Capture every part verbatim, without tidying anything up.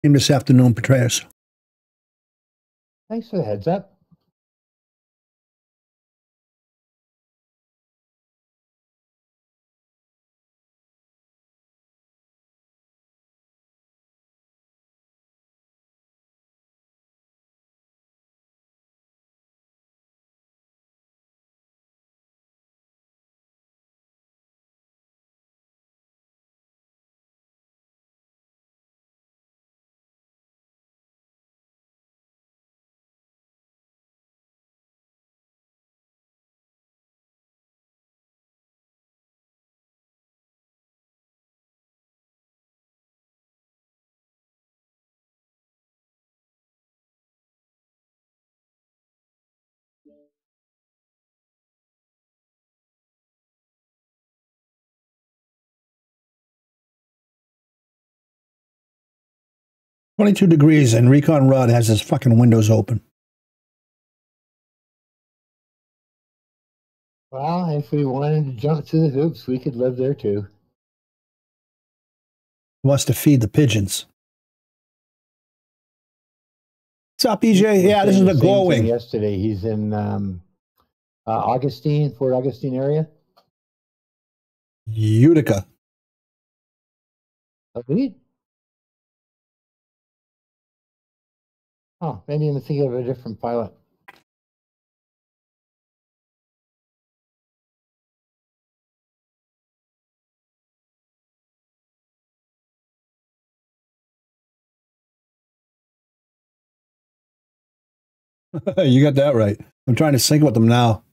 Came this afternoon, Petraeus. Thanks for the heads up. twenty-two degrees, and Recon Rod has his fucking windows open. Well, if we wanted to jump through the hoops, we could live there too. He wants to feed the pigeons. What's up, E J? Yeah, this is the glowing. Yesterday, he's in um, uh, Augustine, Fort Augustine area. Utica. Agreed. Oh, maybe I'm thinking of a different pilot. You got that right. I'm trying to sync with them now.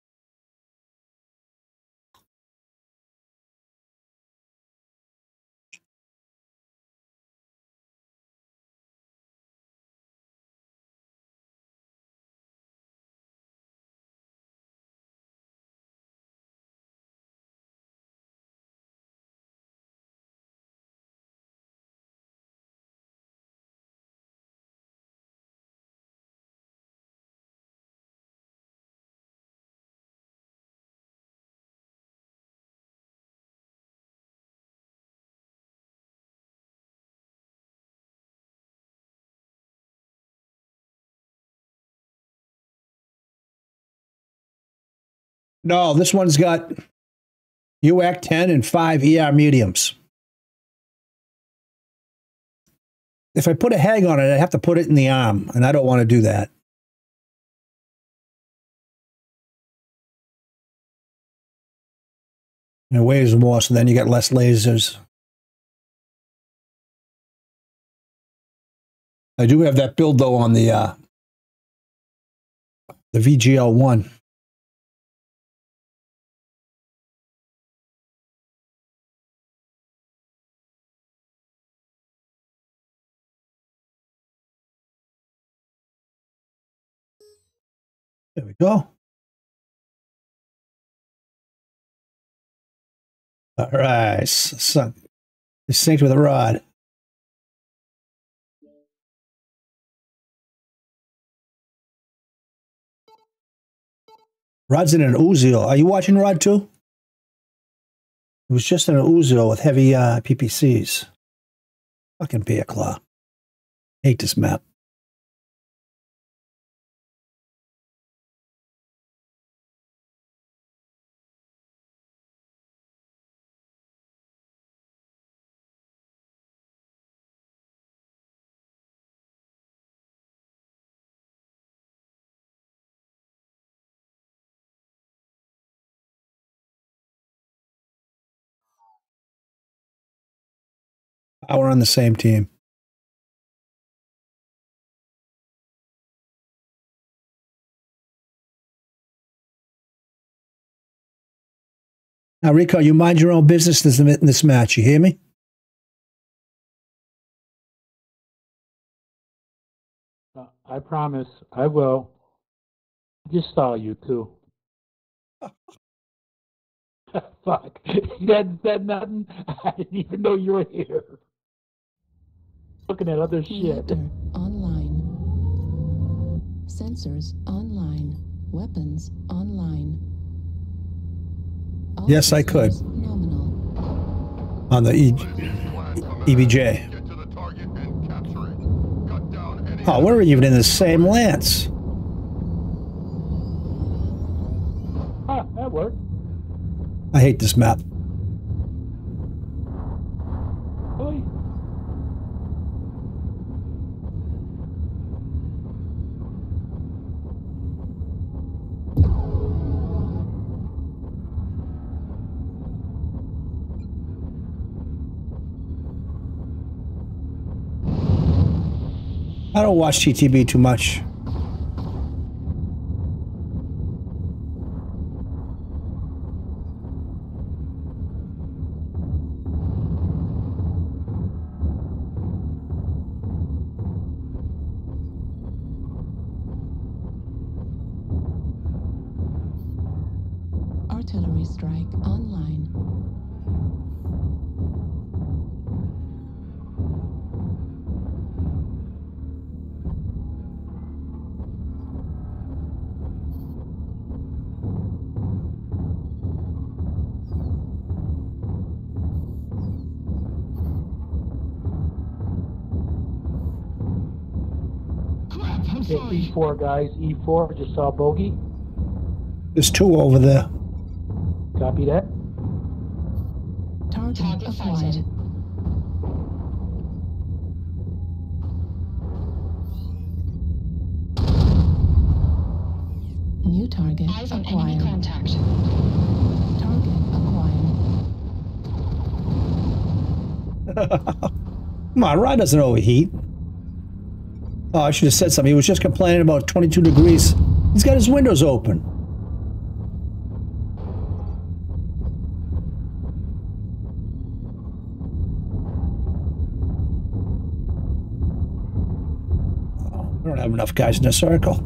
No, this one's got U A C ten and five E R mediums. If I put a hag on it, I have to put it in the arm, and I don't want to do that. And it weighs more, so then you get less lasers. I do have that build, though, on the uh, the V G L one. There we go. All right. So, it's synced with a rod. Rod's in an Uzi. Are you watching Rod too? It was just in an Uzi with heavy uh, P P Cs. Fucking bear claw. Hate this map. We're on the same team. Now, Rico, you mind your own business in this match. You hear me? Uh, I promise I will. Just saw you too. Fuck. You hadn't said nothing. I didn't even know you were here. Looking at other shit. Reactor online. Sensors online. Weapons online. All yes, I could. Nominal. On the e E B J. Oh, we're even in the same lance. Ah, that worked. I hate this map. Really? I don't watch T T B too much. Artillery strike online. Yeah, E four, guys. E four, just saw bogey. There's two over there. Copy that. Target, Target acquired. sighted. New target Eyes on enemy acquired. contact. Target acquired. Come on, Rod doesn't overheat. Oh, I should have said something. He was just complaining about twenty-two degrees. He's got his windows open. Oh, we don't have enough guys in a circle.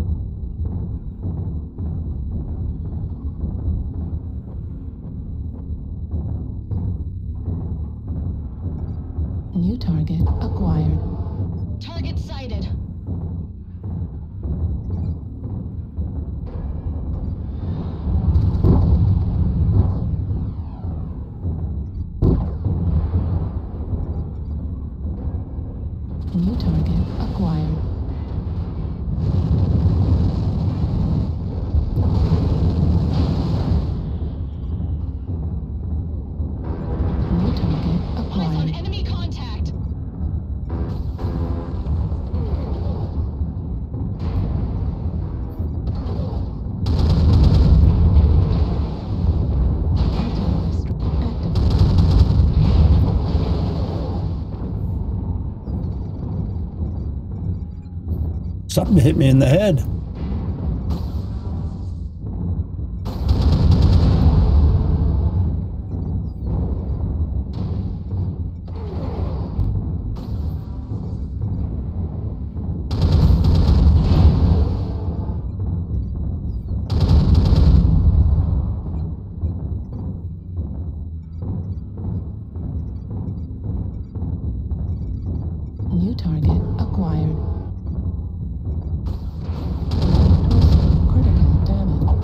New target acquired. Target sighted. New target acquired. New target Eyes on acquired. enemy contact. Artillery strike active. Something hit me in the head. New target acquired. Torso critical damage.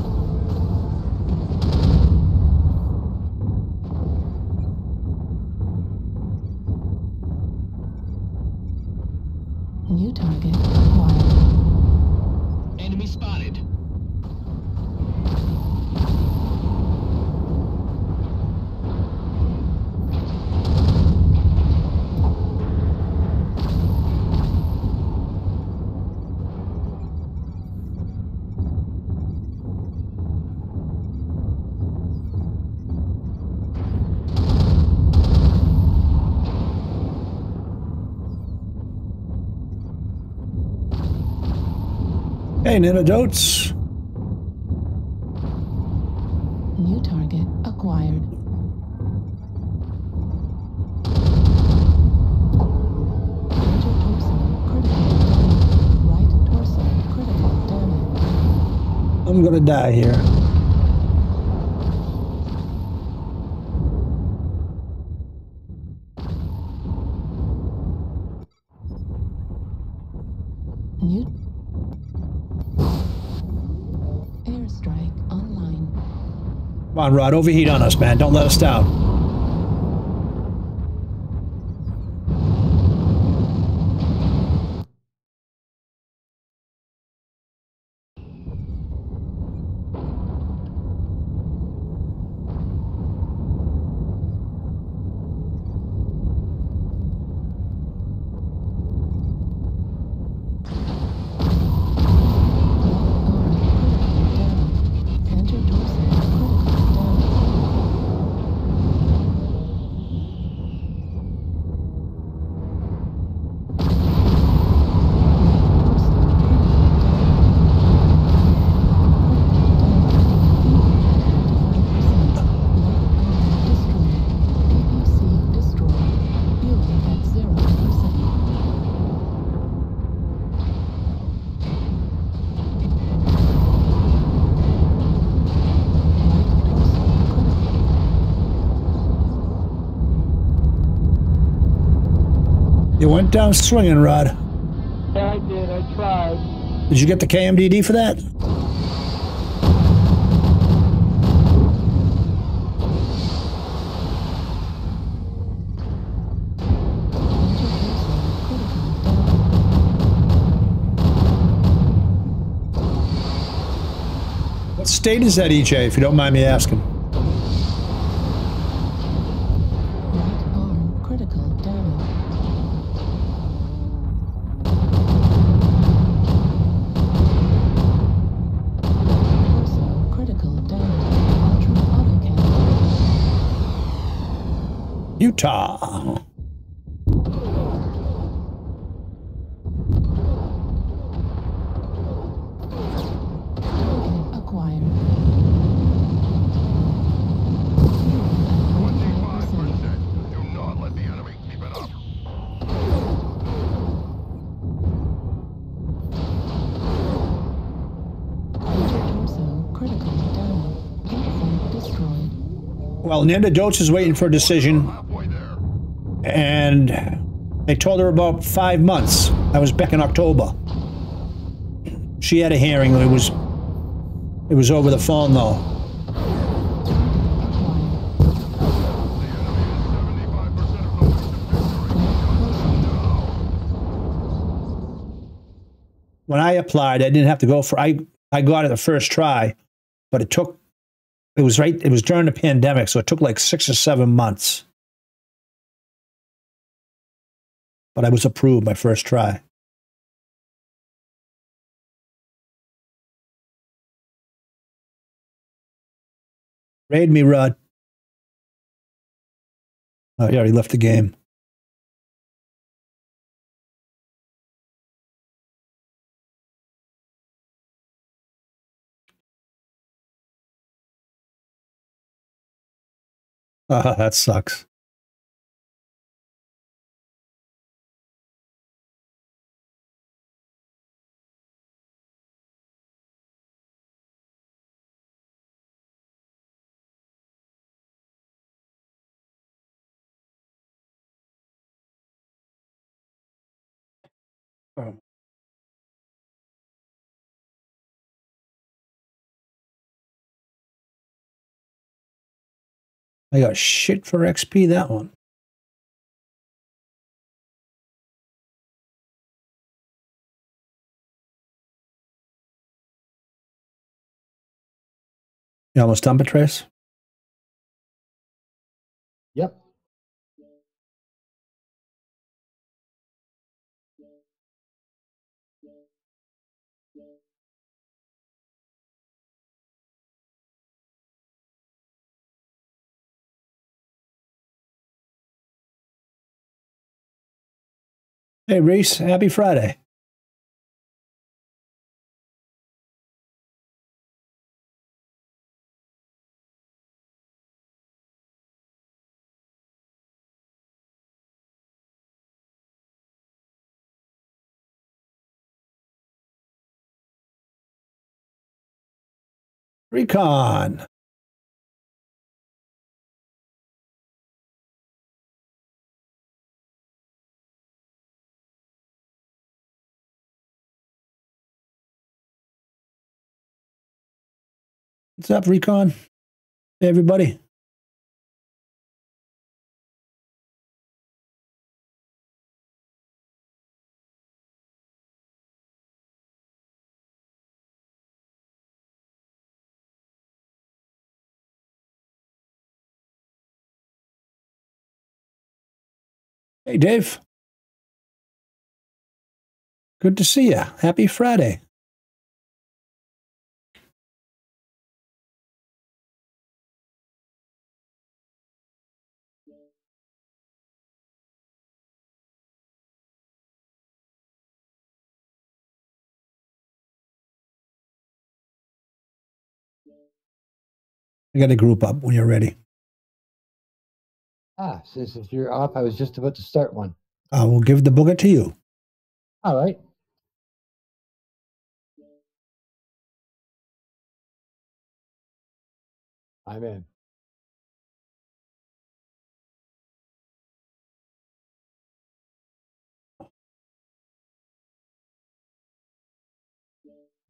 New target acquired. Enemy spotted. Hey, Nanodotes. New target acquired. Major torso critical damage. Right torso critical damage. I'm gonna die here. New airstrike online. Come on, Rod, overheat on us, man. Don't let us down. went down swinging, Rod. Yeah, I did. I tried. Did you get the K M D D for that? What state is that, E J, if you don't mind me asking? Right arm critical damage. Torso critical damage. Ultra autocannon. Utah. Target acquired. Do not let the enemy keep it up. Major torso critical damage. Platform destroyed. Well, Nanda Dotes is waiting for a decision, Halfway there. and they told her about five months. That was back in October. She had a hearing. It was, it was over the phone, though. When I applied, I didn't have to go for, I, I got it the first try, but it took, it was right, it was during the pandemic, so it took like six or seven months. But I was approved my first try. Raid me, Rod. Oh, he already left the game. Uh, that sucks. Oh. I got shit for X P, that one. You almost done, Patrice? Yep. Hey, Reese, happy Friday. Recon. What's up, Recon? Hey, everybody. Hey, Dave. Good to see you. Happy Friday. I got to group up when you're ready. Ah, since if you're off, I was just about to start one. I will give the booger to you. All right. I'm in.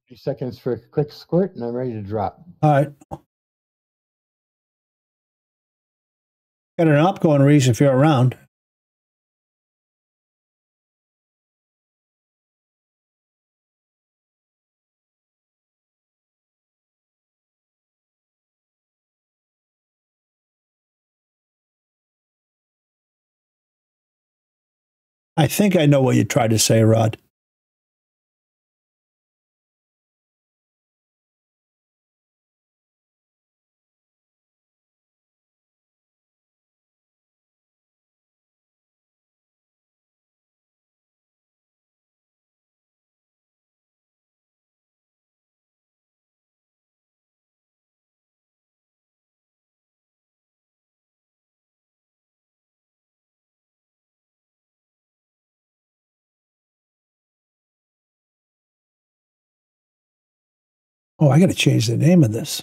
Few seconds for a quick squirt, and I'm ready to drop. All right. Got an op going, Reese, if you're around. I think I know what you tried to say, Rod. Oh, I got to change the name of this.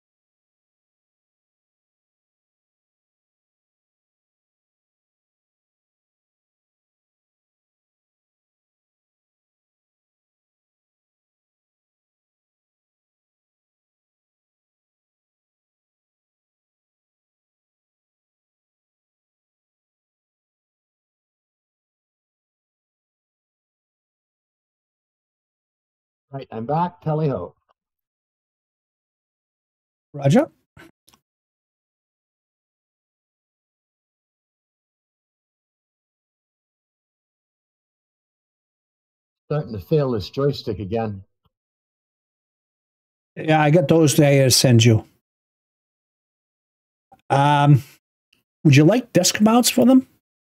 Right, I'm back. Tally ho. Roger? Starting to fail this joystick again. Yeah, I got those that I gotta send you. Um, would you like desk mounts for them?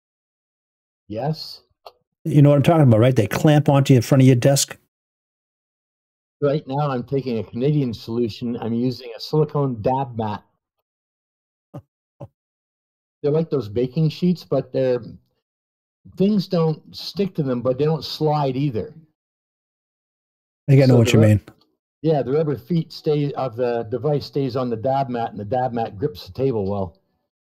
Yes. You know what I'm talking about, right? They clamp onto the front of your desk. Right now, I'm taking a Canadian solution. I'm using a silicone dab mat. They're like those baking sheets, but they're things don't stick to them, but they don't slide either. I think I know So what the you re- mean. Yeah, the rubber feet stay of the device stays on the dab mat, and the dab mat grips the table well.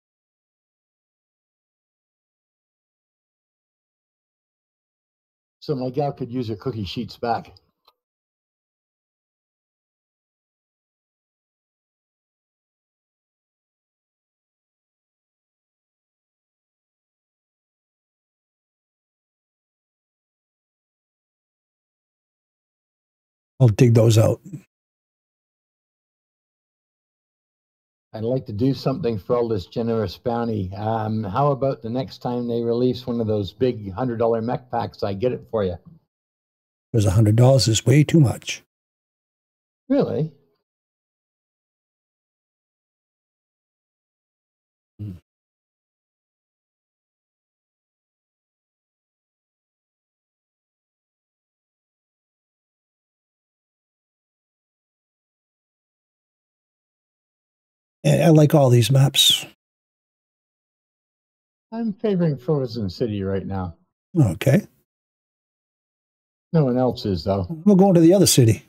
So my gal could use her cookie sheets back. I'll dig those out. I'd like to do something for all this generous bounty. Um, how about the next time they release one of those big hundred dollar mech packs, I get it for you? Because one hundred dollars is way too much. Really? Mm. I, I like all these maps. I'm favoring Frozen City right now. Okay. No one else is, though. We're going to the other city.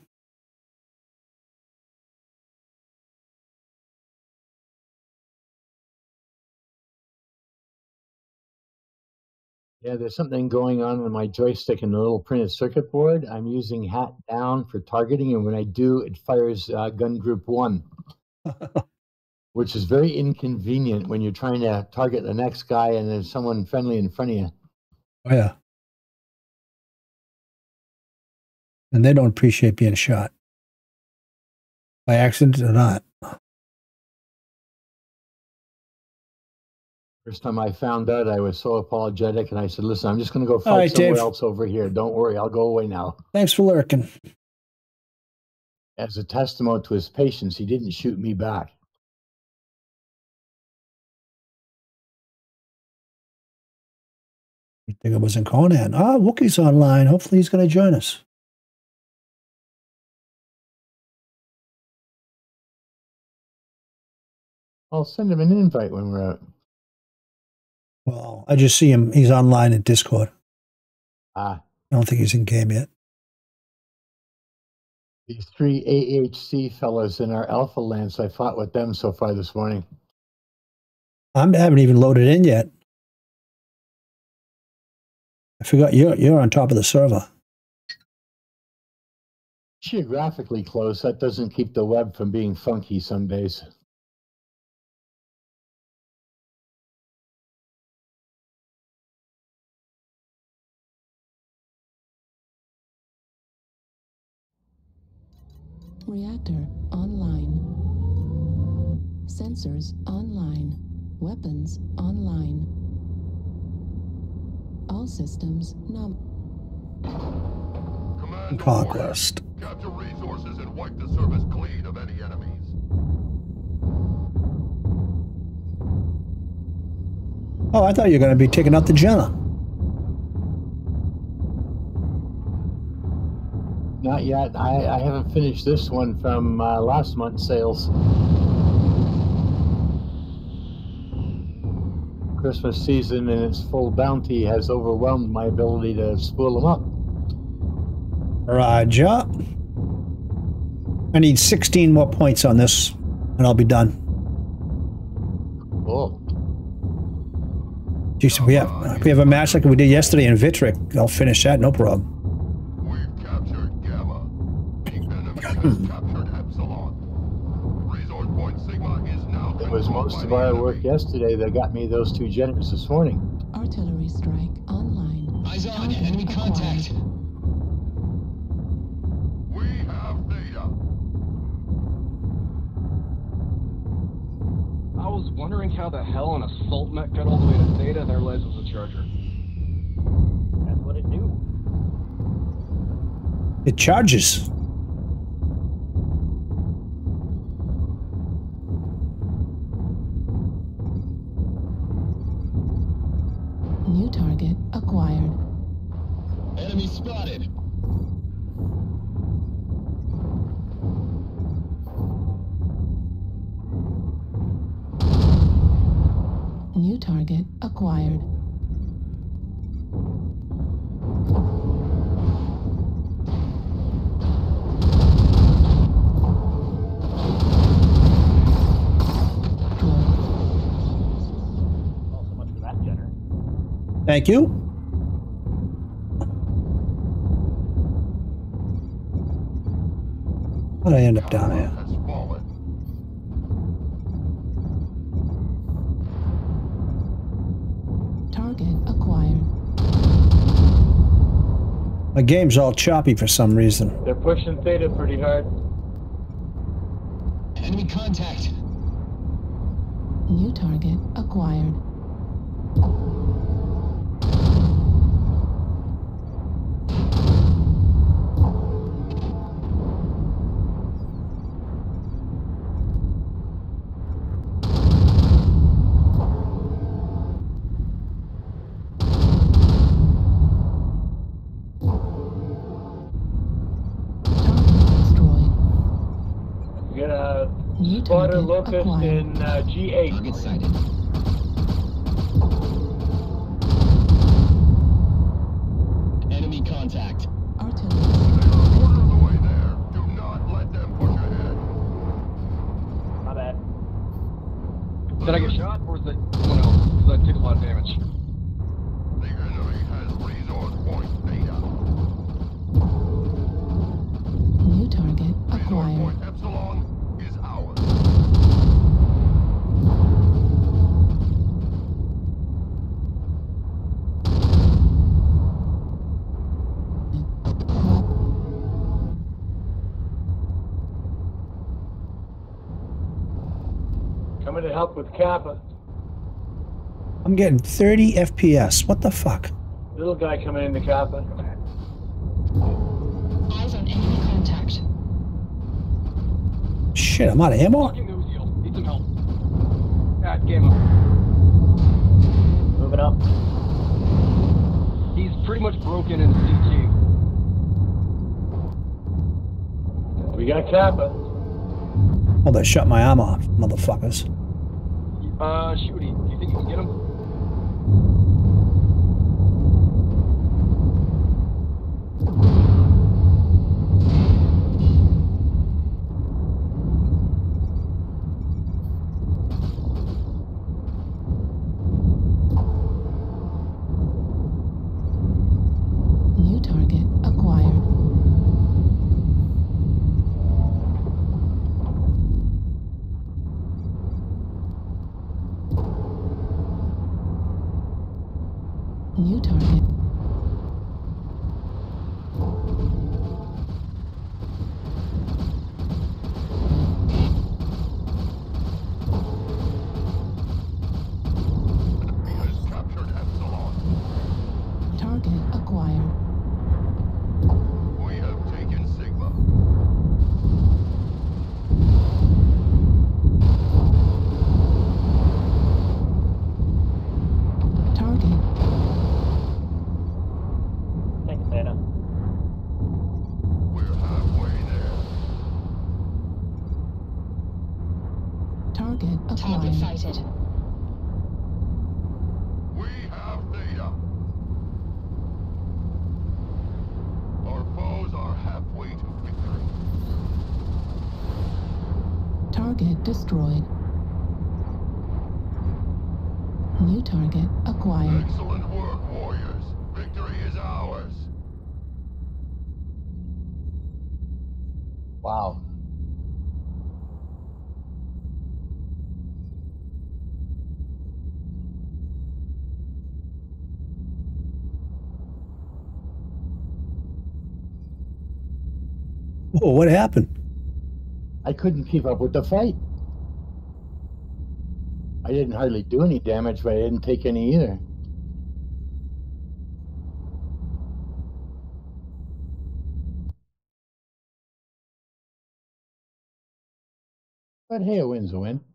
Yeah, there's something going on with my joystick and the little printed circuit board. I'm using hat down for targeting, and when I do, it fires uh, gun group one, which is very inconvenient when you're trying to target the next guy and there's someone friendly in front of you. Oh, yeah. And they don't appreciate being shot. By accident or not. First time I found out, I was so apologetic, and I said, listen, I'm just going to go fight right, somewhere Dave. else over here. Don't worry, I'll go away now. Thanks for lurking. As a testament to his patience, he didn't shoot me back. I think it was in Conan. Ah, Wookiee's online. Hopefully he's going to join us. I'll send him an invite when we're out. Well, I just see him. He's online in Discord. Ah, I don't think he's in game yet. these three A H C fellows in our Alpha Lance, I fought with them so far this morning. I haven't even loaded in yet. I forgot you're you're on top of the server. Geographically close, that doesn't keep the web from being funky some days. Reactor online. Sensors online. Weapons online. All systems nom. Command Conquest. warriors, capture resources and wipe the service clean of any enemies. Oh, I thought you were going to be taking out the Jenna. Not yet. I, I haven't finished this one from uh, last month's sales. Christmas season and its full bounty has overwhelmed my ability to spool them up. Roger. I need sixteen more points on this, and I'll be done. Oh, Jeez, if we have, if we have a match like we did yesterday in Vitric, I'll finish that, no problem. We've captured Gamma. The enemy has captured Epsilon. Resource point Sigma is now it was controlled most by of the our enemy. work yesterday that got me those two generators this morning. Artillery strike online. Eyes on, Target enemy acquired. contact. We have data. I was wondering how the hell an assault mech got all the way to Theta and their realized it was a charger. That's what it do. It charges. New target acquired. Enemy spotted. New target acquired. Oh, so much for that generator. Thank you. How did I end up down here? Has fallen. Target acquired. My game's all choppy for some reason. They're pushing Theta pretty hard. Enemy contact. New target acquired. Target destroyed. We got a New spotter target locust acquired. in uh, G eight. Target sighted. Enemy contact. Artillery. They are quarters away there. Do not let them push ahead. My bad. Did I get shot, or is it someone else? Because I took a lot of damage. The enemy has resource point data. New target Resource acquired. point Epsilon is ours. Coming to help with Kappa. I'm getting thirty F P S. What the fuck? Little guy coming into Kappa. Eyes on enemy contact. Shit, I'm out of ammo? Fucking Uziel. Need some help. Ah, game up. Moving up. He's pretty much broken in C T. We got Kappa. Oh, they shut my arm off, motherfuckers. Uh, shoot, do you think you can get him? New target acquired. New target. He has captured Epsilon. Target acquired. We have taken Sigma. Target. Thanks, Beta. We're halfway there. Target Target acquired. sighted. We have data. Our foes are halfway to victory. Target destroyed. New target acquired. Excellent work, warriors. Victory is ours. Wow. Whoa, what happened? I couldn't keep up with the fight. I didn't hardly do any damage, but I didn't take any either. But hey, a win's a win.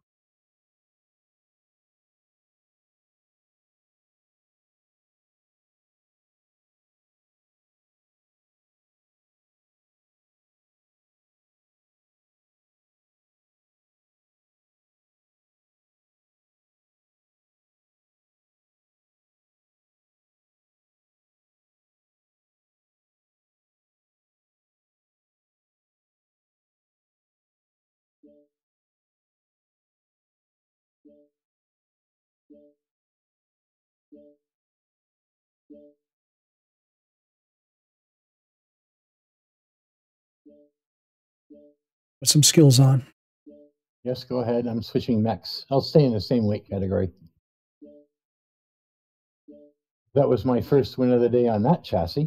Put some skills on. Yes, go ahead. I'm switching mechs. I'll stay in the same weight category. That was my first win of the day on that chassis.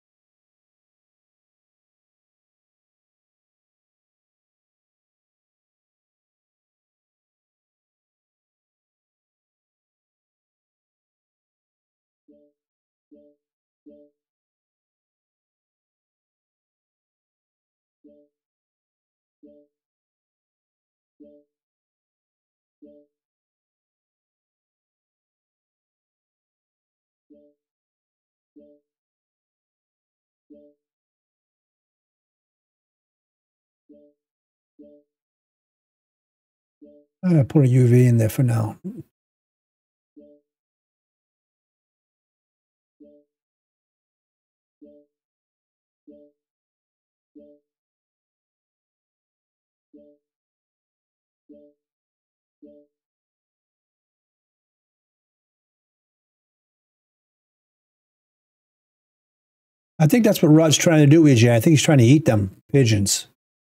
I'm gonna put a U V in there for now. I think that's what Rod's trying to do, E J. I think he's trying to eat them pigeons.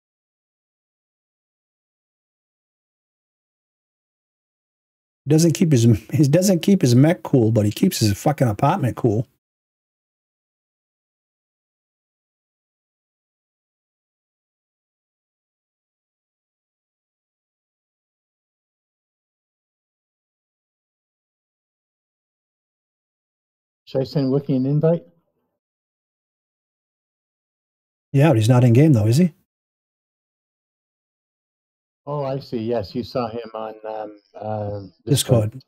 He doesn't keep his he doesn't keep his mech cool, but he keeps his fucking apartment cool. Should I send Wiki an invite? Yeah, but he's not in game though, is he? Oh, I see. Yes, you saw him on um, uh, Discord. Discord.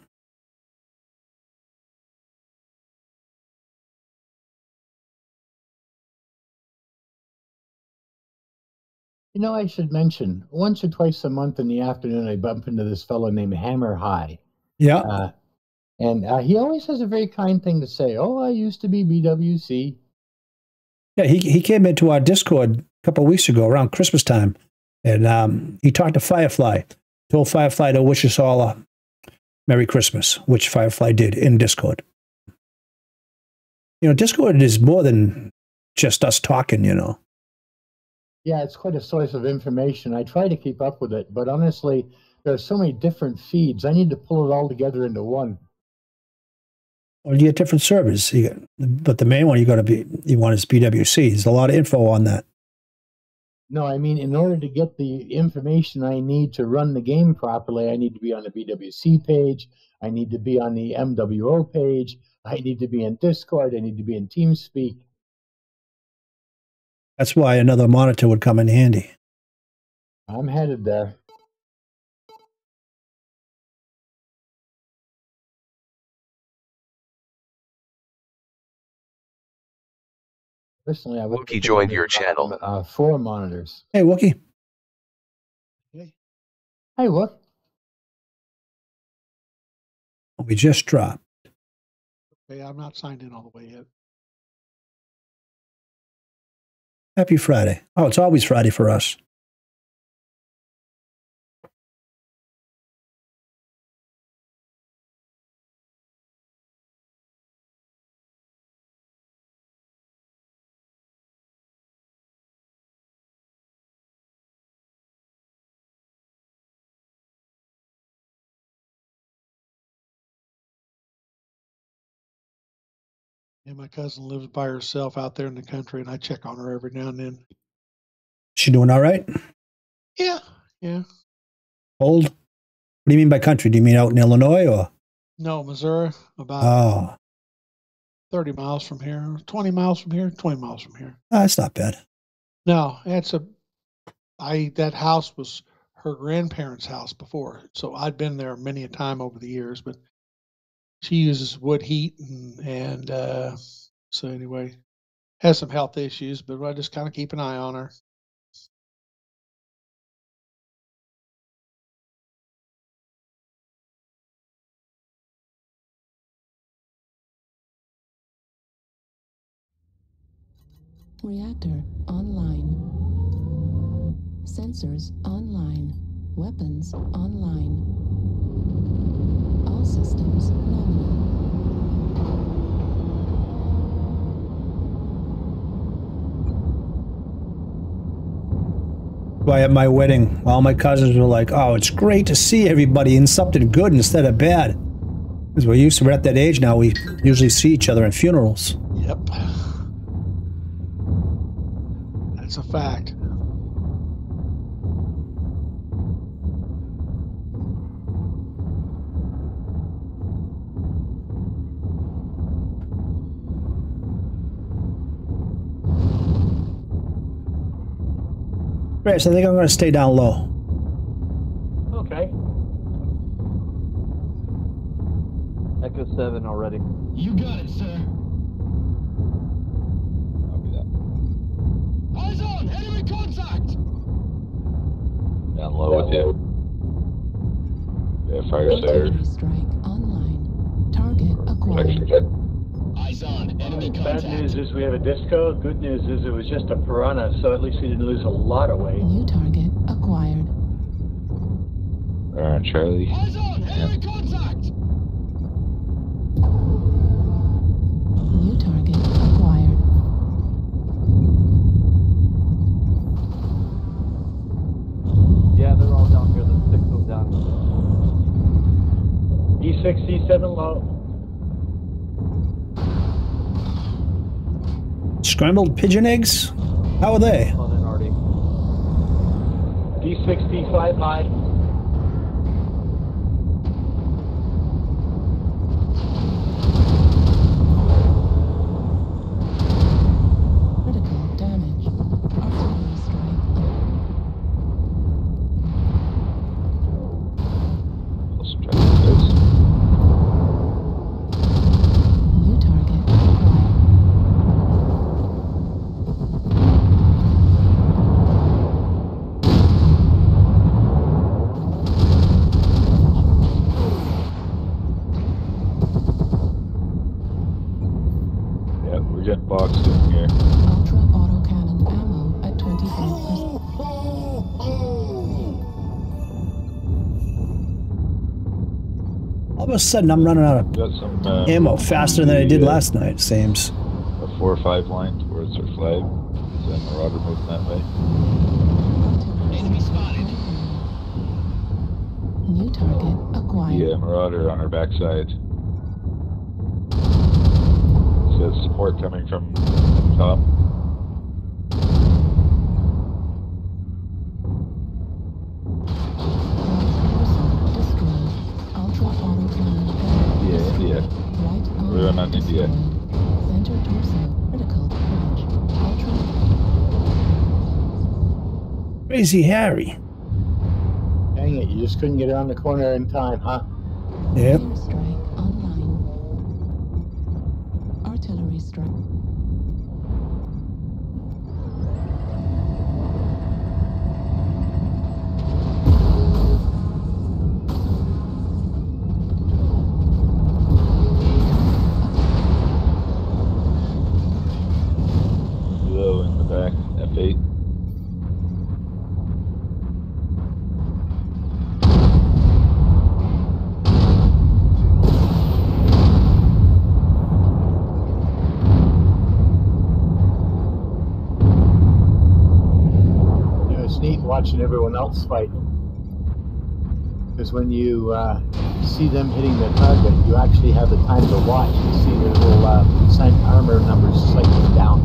You know, I should mention, once or twice a month in the afternoon, I bump into this fellow named Hammer High. Yeah. Uh, and uh, he always has a very kind thing to say. Oh, I used to be B W C. Yeah, he he came into our Discord a couple of weeks ago around Christmas time, and um, he talked to Firefly, told Firefly to wish us all a Merry Christmas, which Firefly did in Discord. You know, Discord is more than just us talking, you know. Yeah, it's quite a source of information. I try to keep up with it, but honestly, there are so many different feeds. I need to pull it all together into one. Or you get different servers. You get, but the main one you got to be you want is B W C. There's a lot of info on that. No, I mean, in order to get the information I need to run the game properly, I need to be on the B W C page. I need to be on the M W O page. I need to be in Discord. I need to be in TeamSpeak. That's why another monitor would come in handy. I'm headed there. Personally, I would Wookie joined your channel. Uh, four monitors. Hey, Wookie. Hey, Wook. We just dropped. Okay, I'm not signed in all the way yet. Happy Friday. Oh, it's always Friday for us. And my cousin lives by herself out there in the country, and I check on her every now and then. She doing all right? Yeah, yeah. Old? What do you mean by country? Do you mean out in Illinois or? No, Missouri, about Oh, thirty miles from here, twenty miles from here, twenty miles from here. oh, that's not bad. No, it's a, I, that house was her grandparents' house before, so I'd been there many a time over the years, but she uses wood heat and, and uh, so anyway, has some health issues, but I just kind of keep an eye on her. Reactor online. Sensors online. Weapons online. All systems nominal. Why at my wedding, all my cousins were like, "Oh, it's great to see everybody in something good instead of bad." Because we're used to, we're at that age now, we usually see each other in funerals. Yep. That's a fact. Right, so I think I'm going to stay down low. Okay. Echo seven already. You got it, sir. Copy that. Eyes on! Enemy contact! Down low with you. Yeah, fire there. Artillery strike online. Target acquired. Eyes on! Enemy Bad contact! news is we have a disco. Good news is it was just a piranha, so at least we didn't lose a lot of weight. New target acquired. Alright, Charlie. Eyes on! Enemy contact! New target acquired. Yeah, they're all down here. The six of them down. E six, E seven low. Scrambled pigeon eggs? How are they? On in already. D six, D five high. Critical damage. Artillery strike. Let's try this. New target acquired. Yeah, we're getting boxed in here. Ultra autocannon ammo at twenty-five percent. All of a sudden, I'm running out of Got some uh, ammo faster than I did the, uh, last night, it seems. A four or five line towards our flag. Is that Marauder moving that way? Enemy spotted! New target acquired. Yeah, Marauder on our backside. got support coming from top. Yeah, India. We're on India. Center torso, critical damage. Ultra. Crazy Harry. Dang it, you just couldn't get around the corner in time, huh? Yep. Airstrike online. Artillery strike. Low in the back, F eight. You know, it's neat watching everyone else fight. Because when you uh, see them hitting the target, you actually have the time to watch and see their little uh, percent armor numbers cycling down.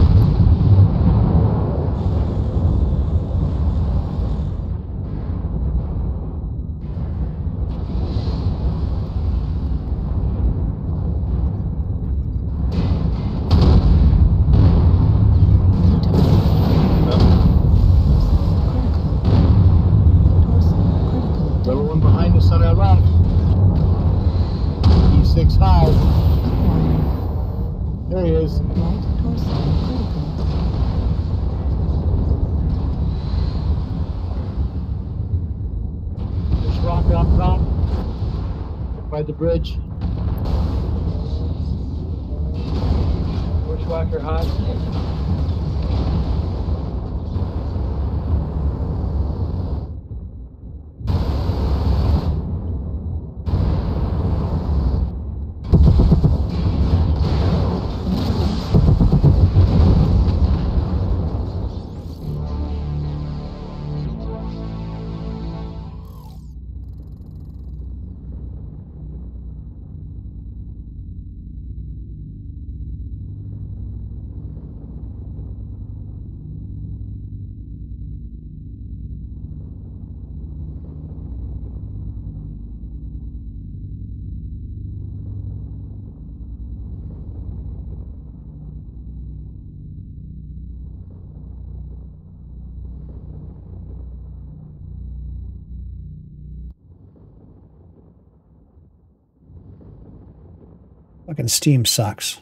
Little one behind us on our left. E six high. There he is. Right torso, critical. There's rock up top. By the bridge. Bushwhacker hot. Fucking steam sucks.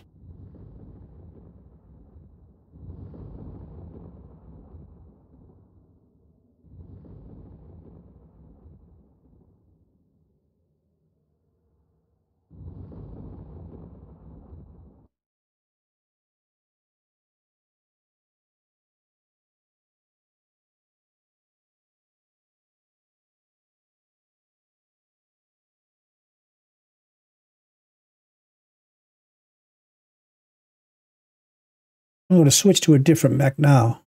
I'm going to switch to a different mech now.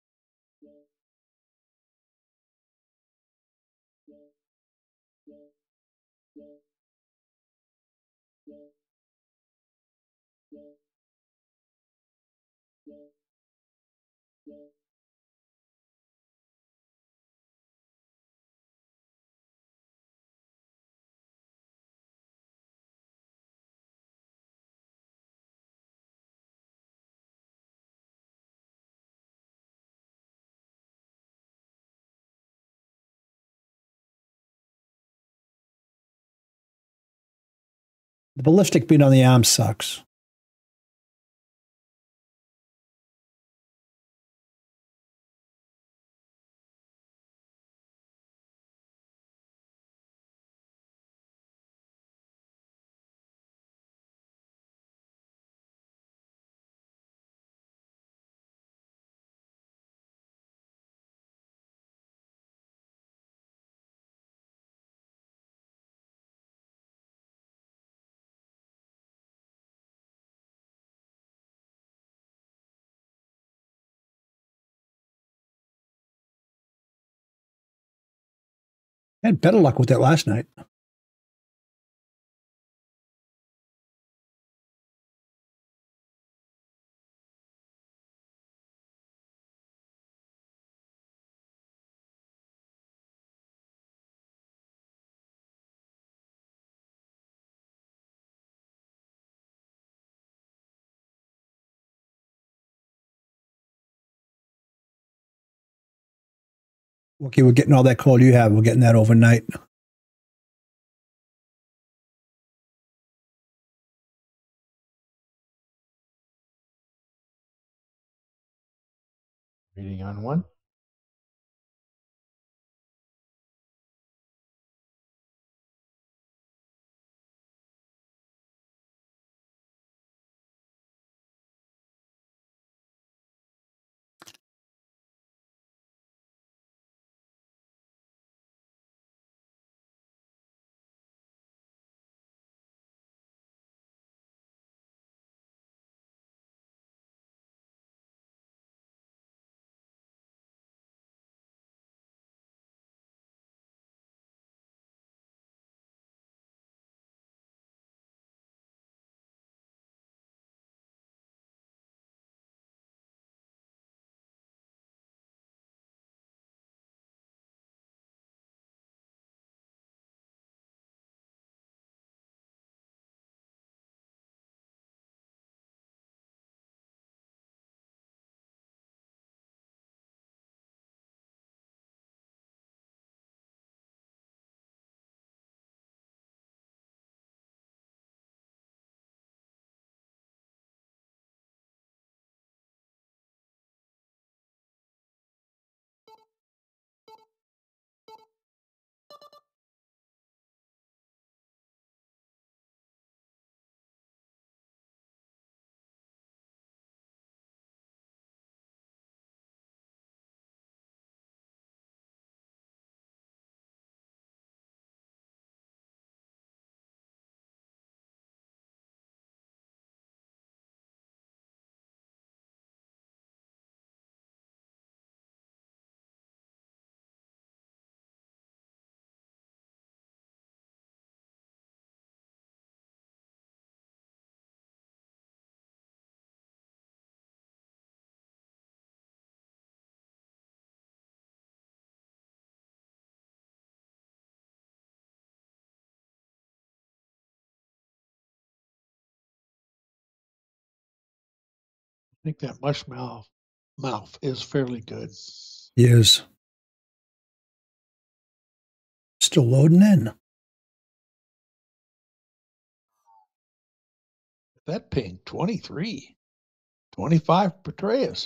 The ballistic beam on the arm sucks. I had better luck with it last night. Okay, we're getting all that coal you have. We're getting that overnight. Reading on one. I think that mush mouth mouth is fairly good. Yes. Still loading in. That ping, twenty-three. twenty-five Petraeus.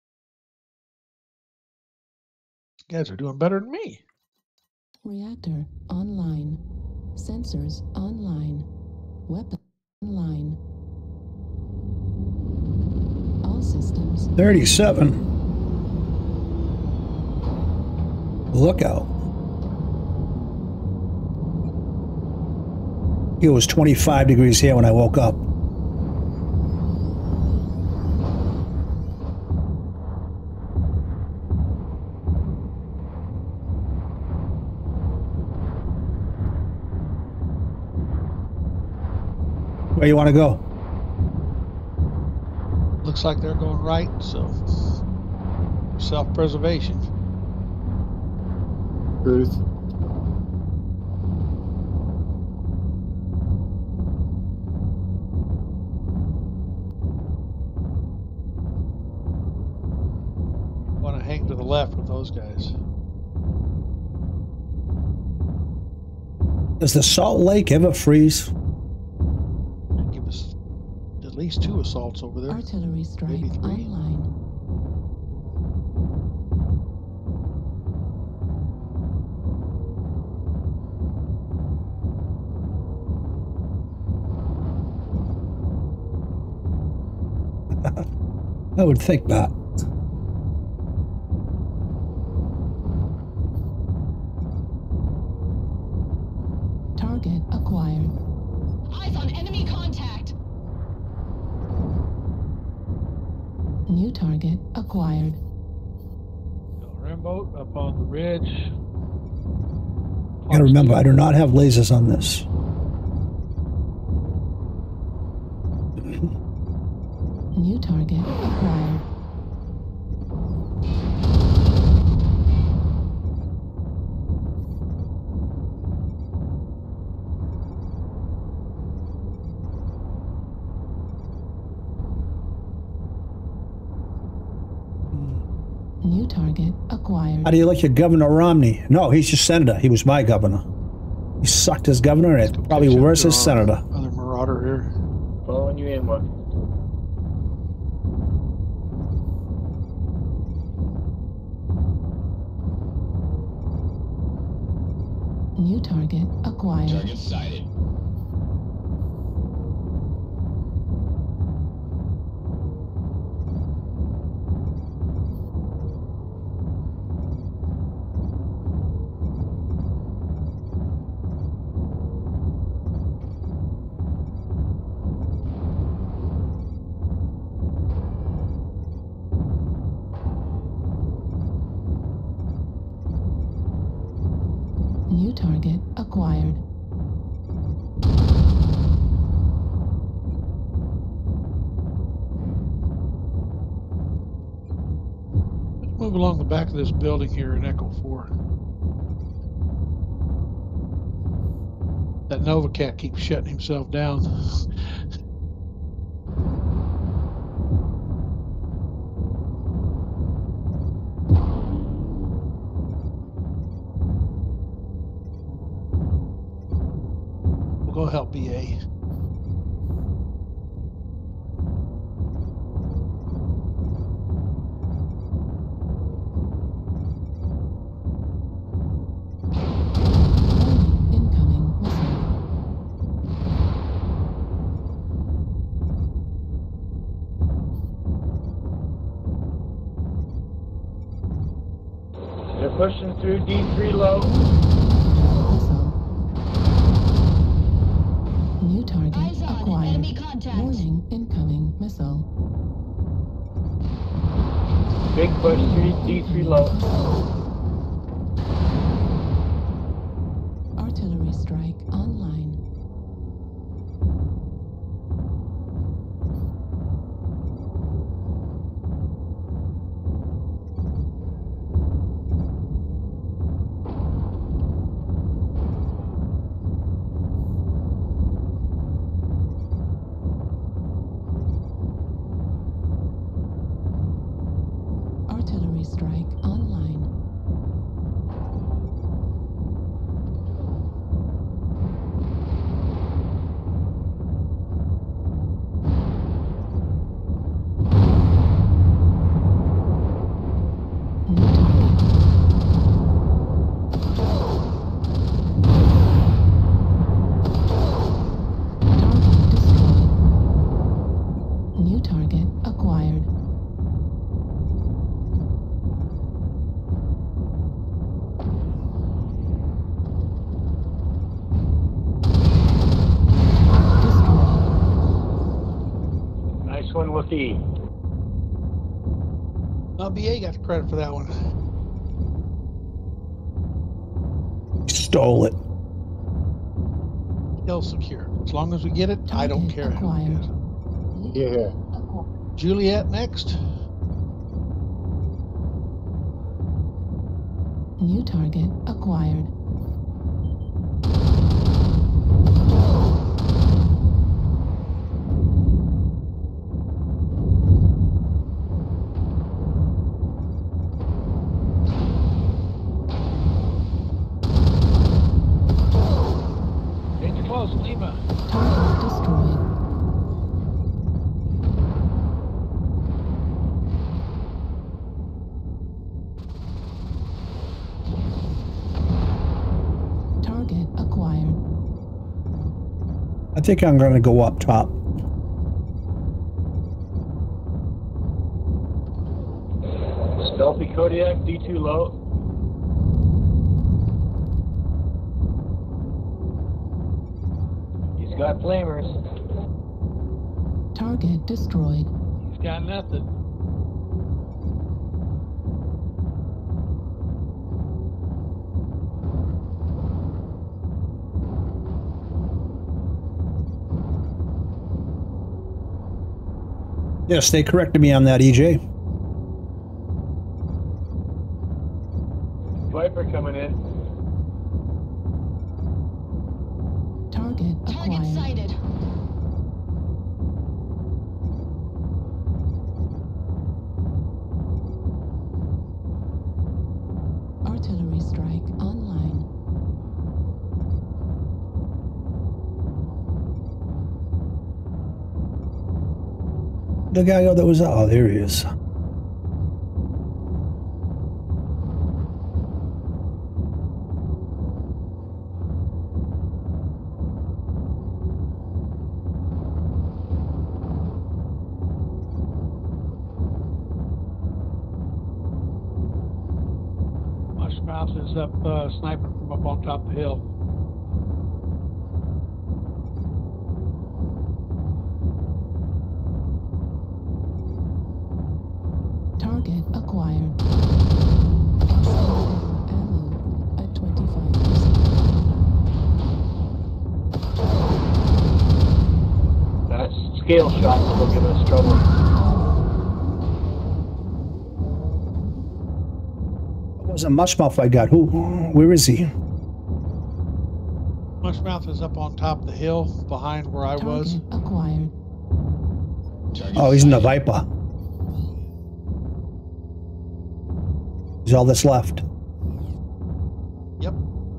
These guys are doing better than me. Reactor online. Sensors online. Weapon online. All systems. thirty-seven. Look out. It was twenty-five degrees here when I woke up. Where you want to go? Looks like they're going right, so self-preservation. Truth. Want to hang to the left with those guys. Does the Salt Lake ever freeze? Give us at least two assaults over there. Artillery strike Maybe three. online. I would think not. Target acquired. Eyes on enemy contact. New target acquired. Rimboat up on the ridge. You gotta remember, I do not have lasers on this. New target acquired. New target acquired. How do you like your Governor Romney? No, he's your senator. He was my governor. He sucked his governor, and it's probably worse as senator. Other marauder here. Following you in, one. New target acquired. Target sighted. New target acquired. Let's move along the back of this building here in Echo four. That Nova Cat keeps shutting himself down. We'll go help B A. Incoming missile. They're pushing through D three low. Missile. New target Eyes on acquired. enemy contact. Warning, incoming missile. Big push through D three low. Artillery strike online. Artillery strike online. New target. Target destroyed. New target acquired. Nice one, Wookie. Now B A got the credit for that one. Stole it. Still secure. As long as we get it, I don't Target care who acquired. gets it. Yeah. Juliet next. New target acquired. Danger close, Lima. Target destroyed. Target acquired. I think I'm going to go up top. Stealthy Kodiak, D two low. He's got flamers. Target destroyed. He's got nothing. Yes, they corrected me on that, E J. Viper coming in. Target Target acquired. sighted. Artillery strike online. The guy that was, oh, there he is. Mushmouth is up uh, sniping from up on top of the hill. Target acquired. Extended ammo at twenty-five percent. That scale shot will give us trouble. It wasn't Mushmouth I got. Who? Where is he? Mushmouth is up on top of the hill behind where I was. Target acquired. Oh, he's in the Viper. He's all that's left. Yep.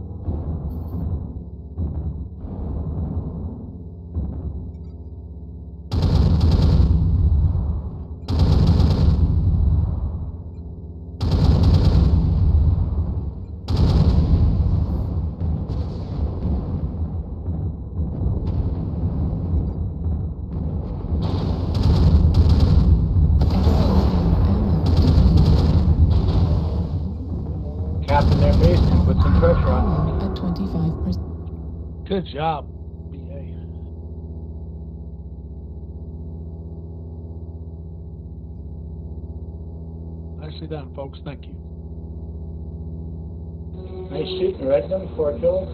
Captain their base and put some pressure on At twenty-five percent. Good job, B A. Nicely done, folks. Thank you. Nice shooting, Redmond. Four kills.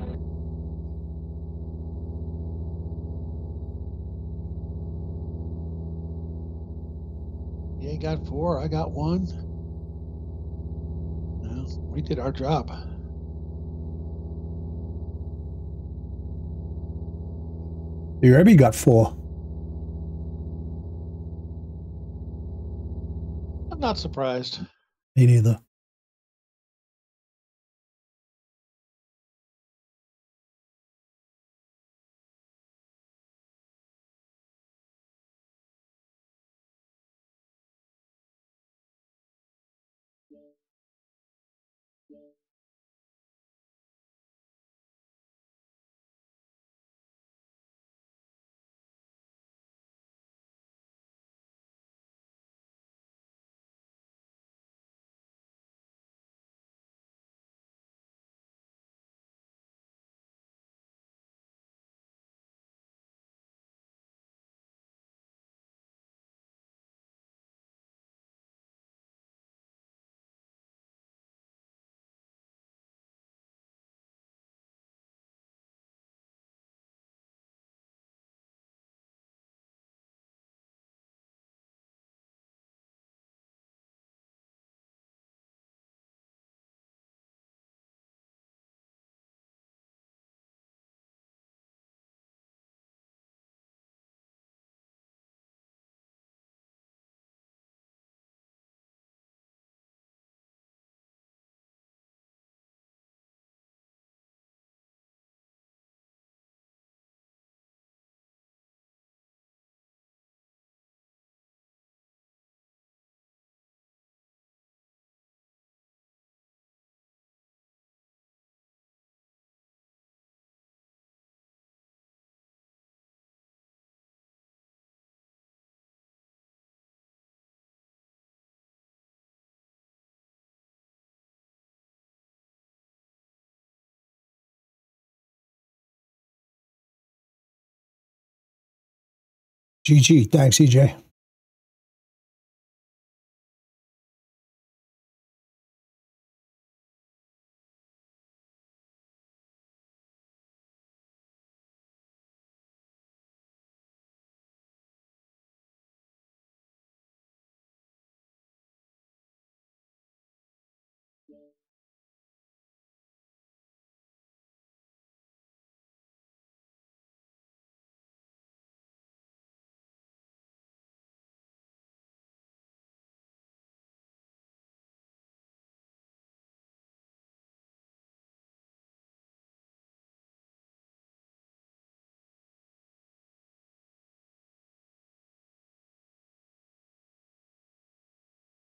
You got four. I got one. Well, we did our job. Your Herbie got four. I'm not surprised. Me neither. G G. Thanks, E J.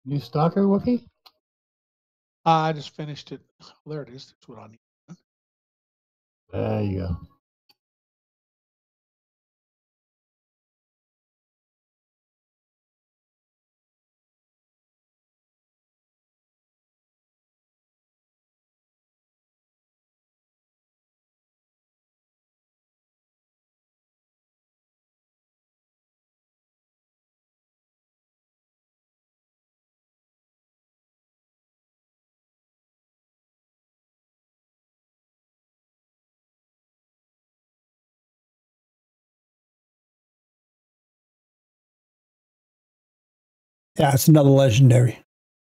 New stalker, Wookie? I just finished it. Well, there it is. That's what I need. There you go. Yeah, it's another legendary.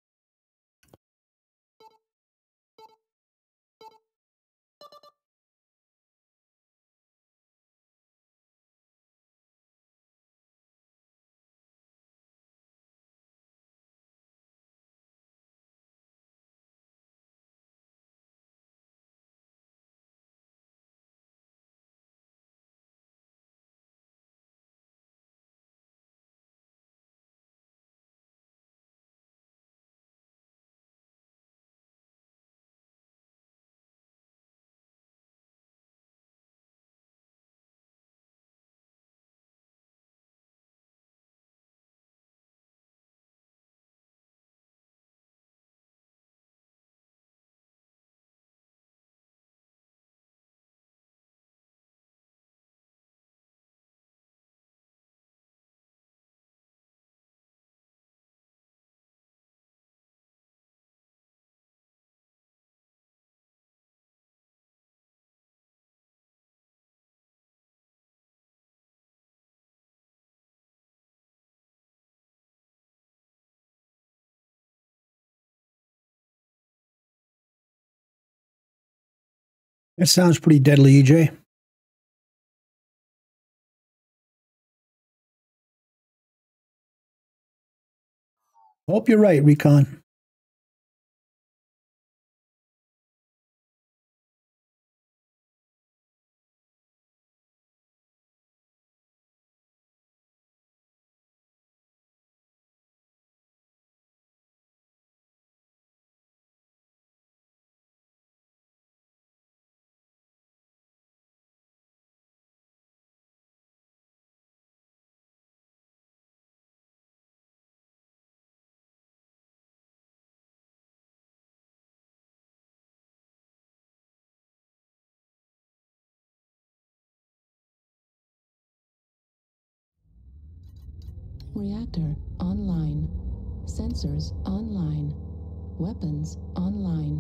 That sounds pretty deadly, E J. Hope you're right, Recon. Reactor online. Sensors online. Weapons online.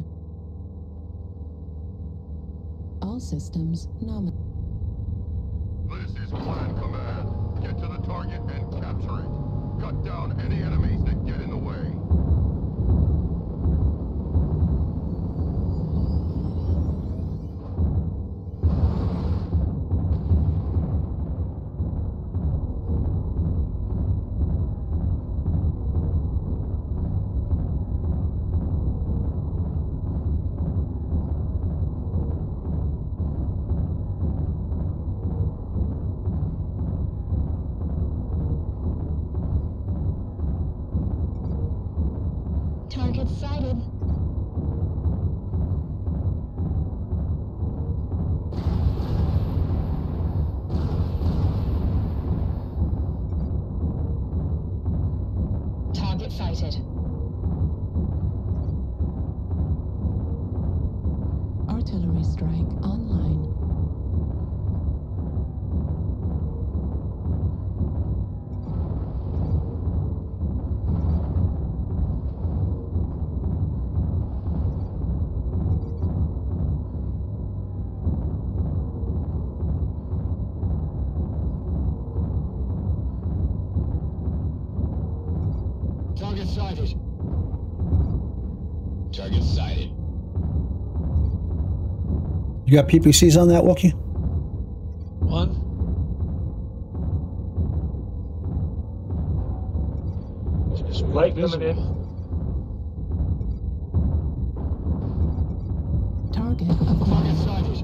All systems nominal. This is Clan Command. Get to the target and capture it. Cut down any enemies that get in the way. Target sighted. Target sighted. Artillery strike online. Target sighted. Target sighted. You got P P Cs on that, Wookie? One. Just Light visible. coming in. Target Target acquired. sighted.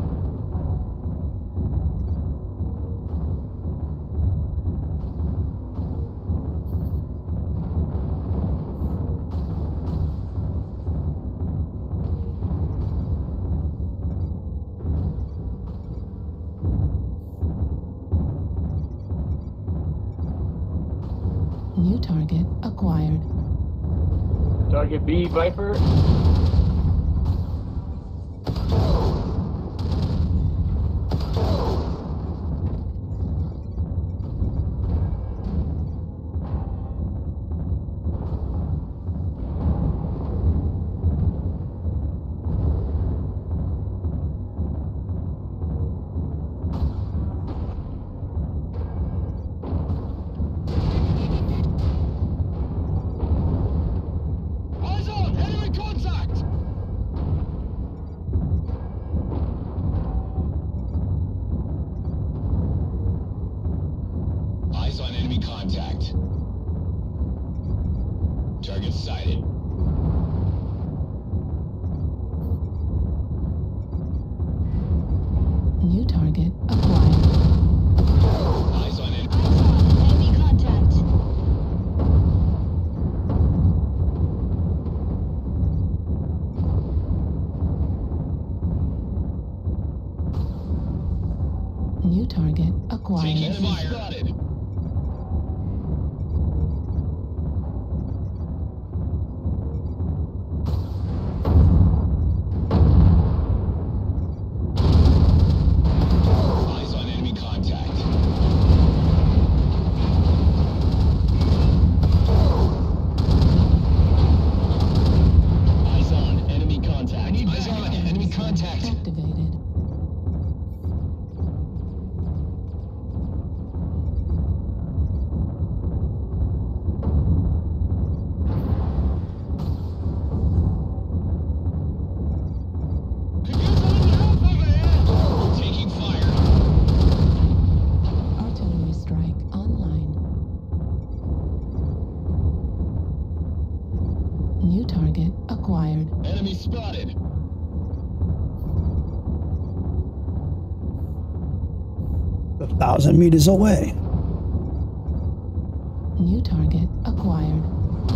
Target B, Viper. Eyes on! Enemy contact! Eyes on enemy contact. Target sighted. New target acquired. Eyes on enemy. Eyes on. Enemy contact. New target acquired. Taking fire. Spotted. Eyes on enemy contact. Eyes on enemy contact. Eyes on enemy contact. Activated. Taking fire. Artillery strike online. New target acquired. Enemy spotted. A thousand meters away. New target acquired.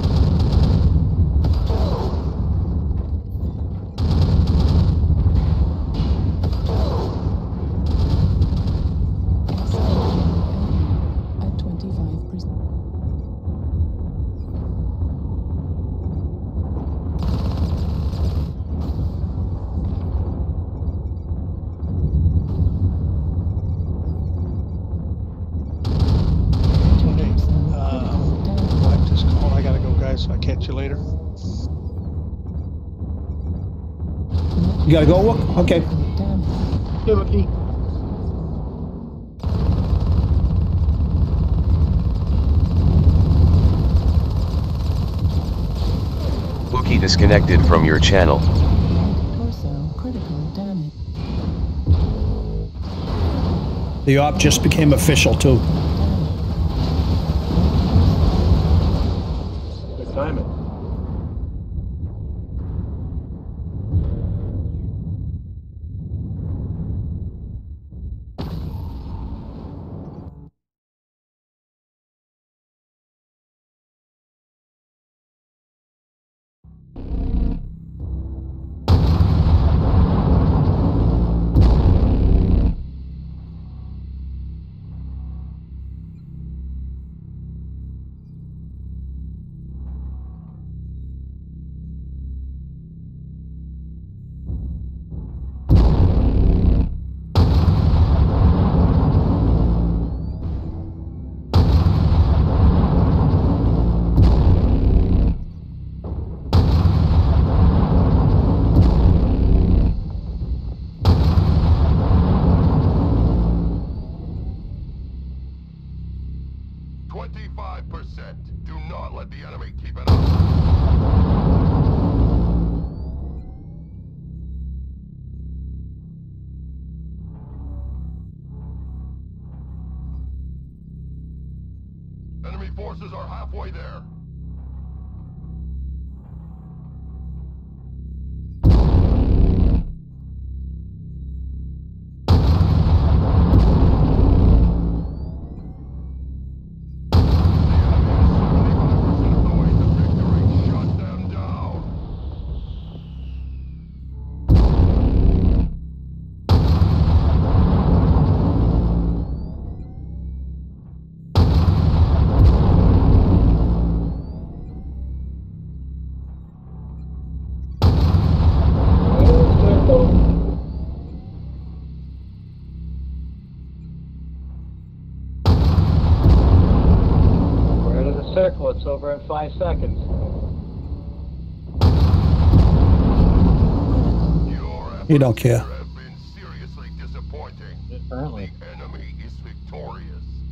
At twenty-five percent. Hey, uh, wife just called. I gotta go, guys. So I'll catch you later. You gotta go, Wook? Okay. Damage. Hey, Wookie. Wookie disconnected from your channel. Torso critical damage. The op just became official too. Good timing. Five seconds. You don't care. Have been seriously disappointing. Apparently. The enemy is victorious.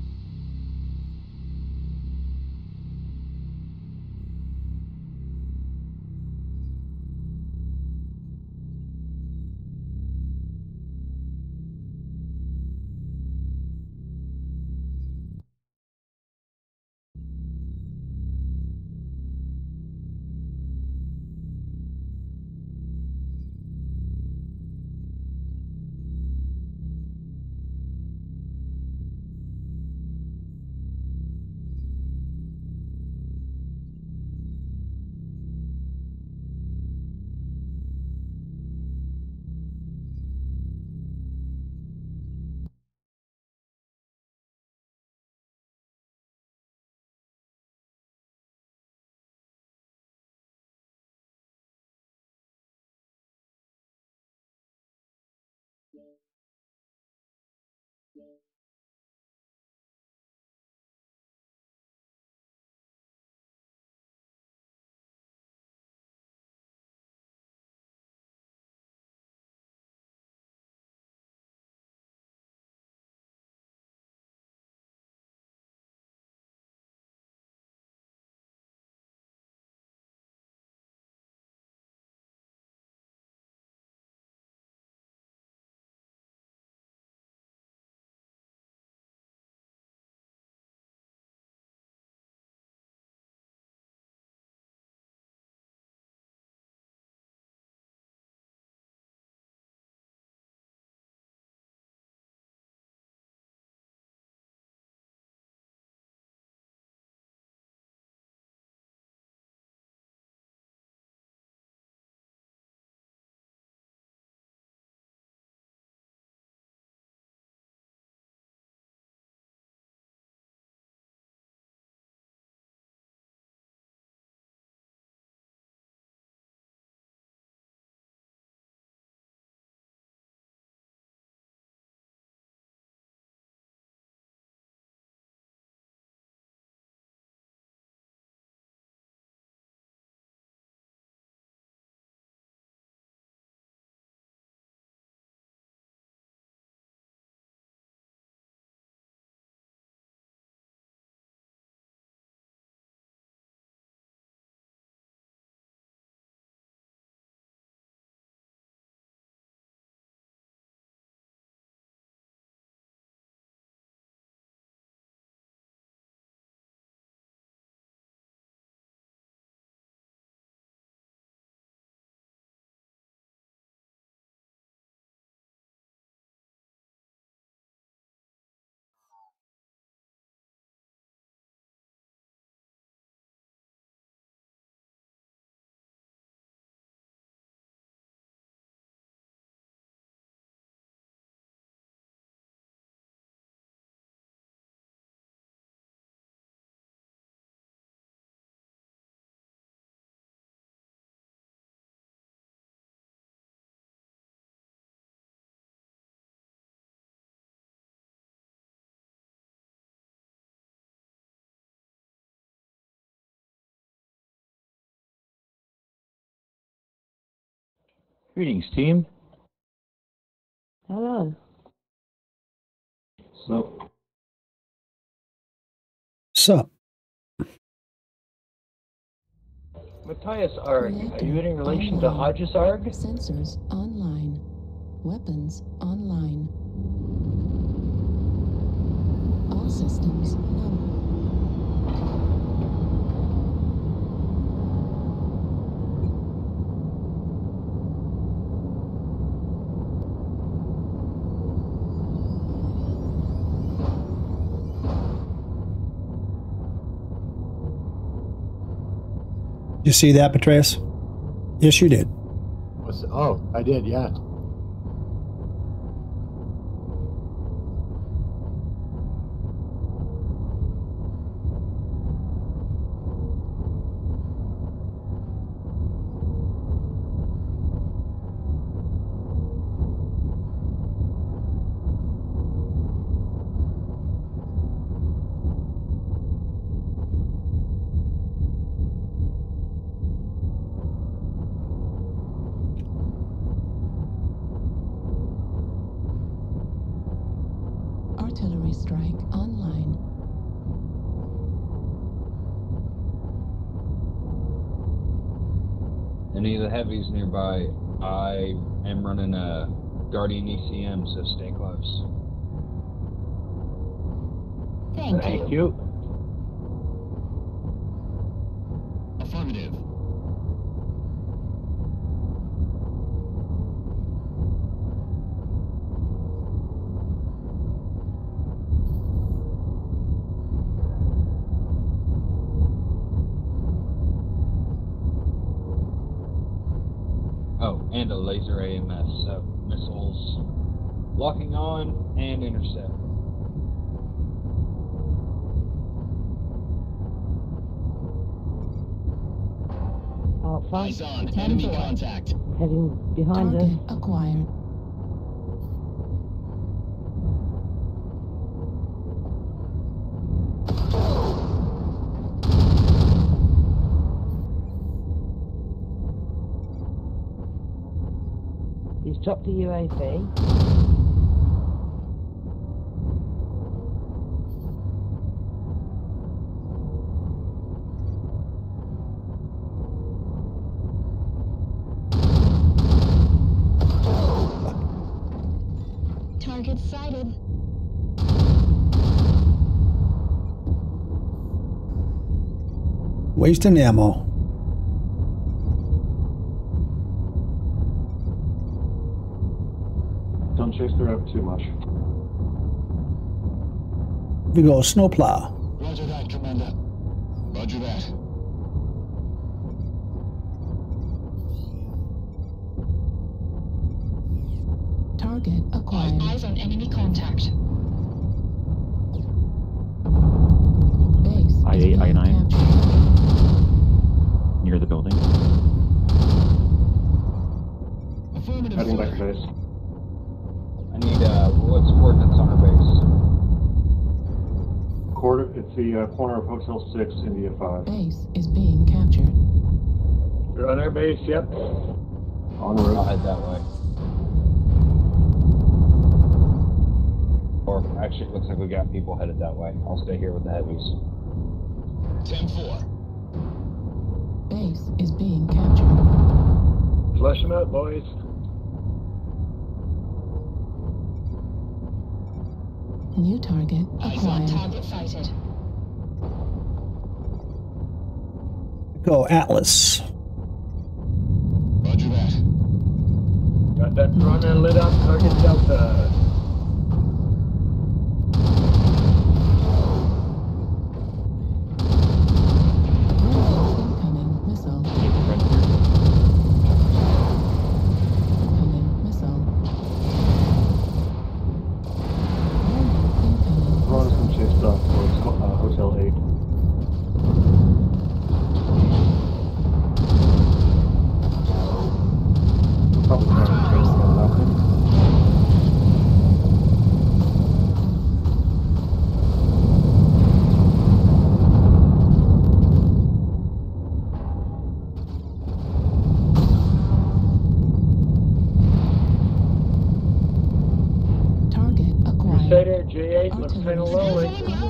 Greetings, team. Hello. So, Sup? Matthias Arg, are Reactor you in relation to online. Hodges Arg? Sensors online. Weapons online. All systems no. You see that, Petraeus? Yes, you did. What's, oh, I did, yeah. Artillery strike online. Any of the heavies nearby, I am running a Guardian E C M, so stay close. Thank, Thank you. you. Affirmative. Oh, and a laser A M S, so missiles locking on and intercept. Eyes on. Enemy contact. Heading behind Target us. acquired. He's dropped a U A V. Target sighted. Wasting ammo. Don't chase the rep too much. We go snowplow. Roger that, Commander. Roger that. Target acquired. Eyes on enemy contact. Base I is eight, I being nine. captured. Near the building. Affirmative. Heading back to sir. base. I need, uh, what's coordinates on our base? Quarter, it's the uh, corner of Hotel six, India five. Base is being captured. You're on our base, yep. On I'll route. head that way. Or actually, it looks like we got people headed that way. I'll stay here with the heavies. ten four. Base is being captured. Flush them out, boys. New target Eyes on acquired. target sighted. Go Atlas. Roger that. Got that runner lit up, target Delta. Incoming missile. Incoming missile. Incoming. Ron's been chased off towards uh, Hotel eight. Probably trying to chase them out. Target acquired. Crusader J eight looks kind of lonely.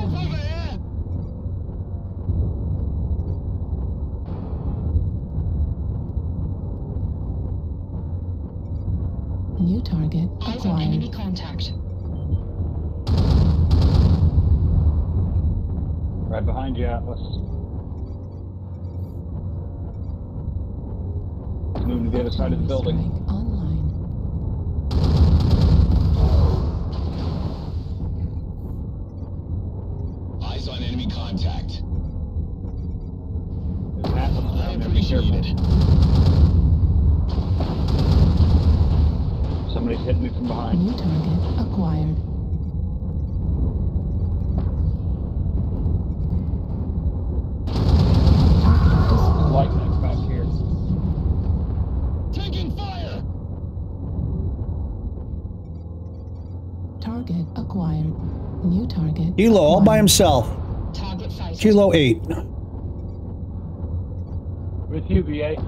New target Eyes on enemy acquired. contact. Right behind you, Atlas. Moving to the other side of the building. Strike online. Eyes on enemy contact. There's an Atlas I down there. Be appreciate careful. it. Somebody's hitting me from behind. New target acquired. Target displayed. Lightning back here. Taking fire. Target acquired. New target. Kilo all by acquired. himself. Target sighted. Kilo eight. With you, B A.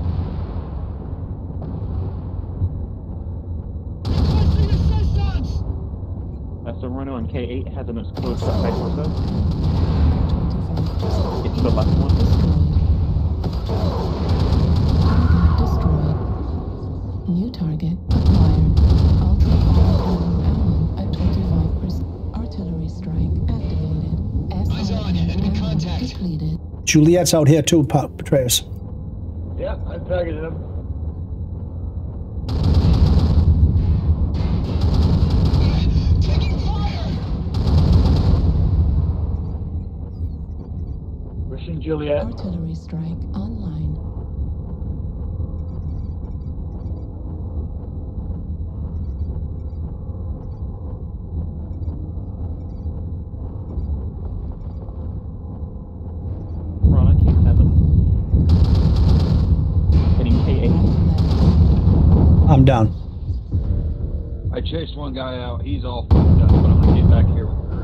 Requesting assistance. Uh, so Rhino on K eight has an exposed side torso. It's the left one. Destroyed. New target acquired. Ultra cannon ammo at twenty-five percent. Artillery strike activated. Eyes on, enemy contact. Depleted. Juliet's out here too, Pa- Petraeus. Yep, I targeted him. Taking fire! Pushing Juliet. Artillery strike online. Rhino K seven. Hitting K eight. I'm down. I chased one guy out. He's all fucked up, but I'm gonna get back here with her.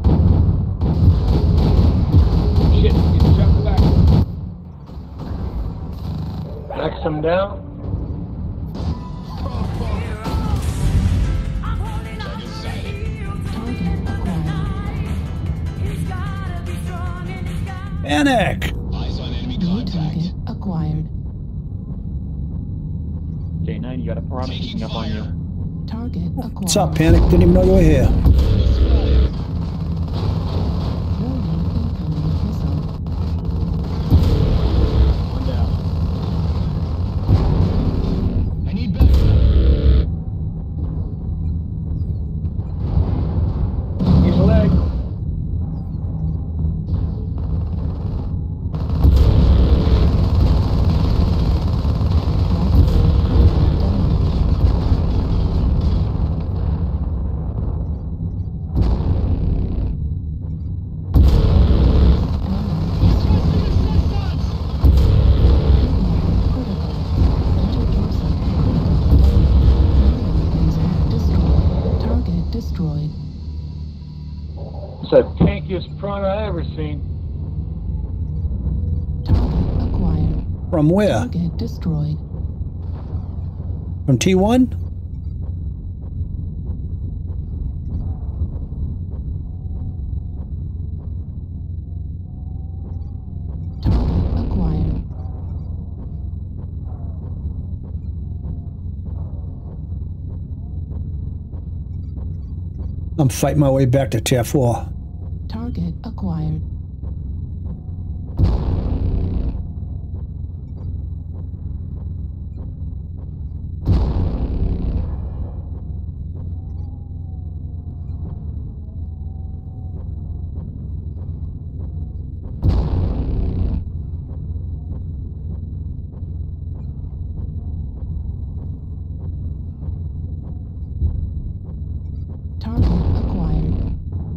Shit, get jumped back. Next him down. Target sighted. Target acquired. Panic! Eyes on enemy New contact. target acquired. J nine, you got a piranha Taking sneaking up on you. fire. Target acquired. What's up, Panic? Didn't even know you were here. Warning, incoming missile. One down. I need backup. He's a leg. Target destroyed. It's the tankiest piranha I ever seen. Target acquired. From where? Target destroyed. From T one? Target acquired. I'm fighting my way back to tier four. Target acquired. Target acquired.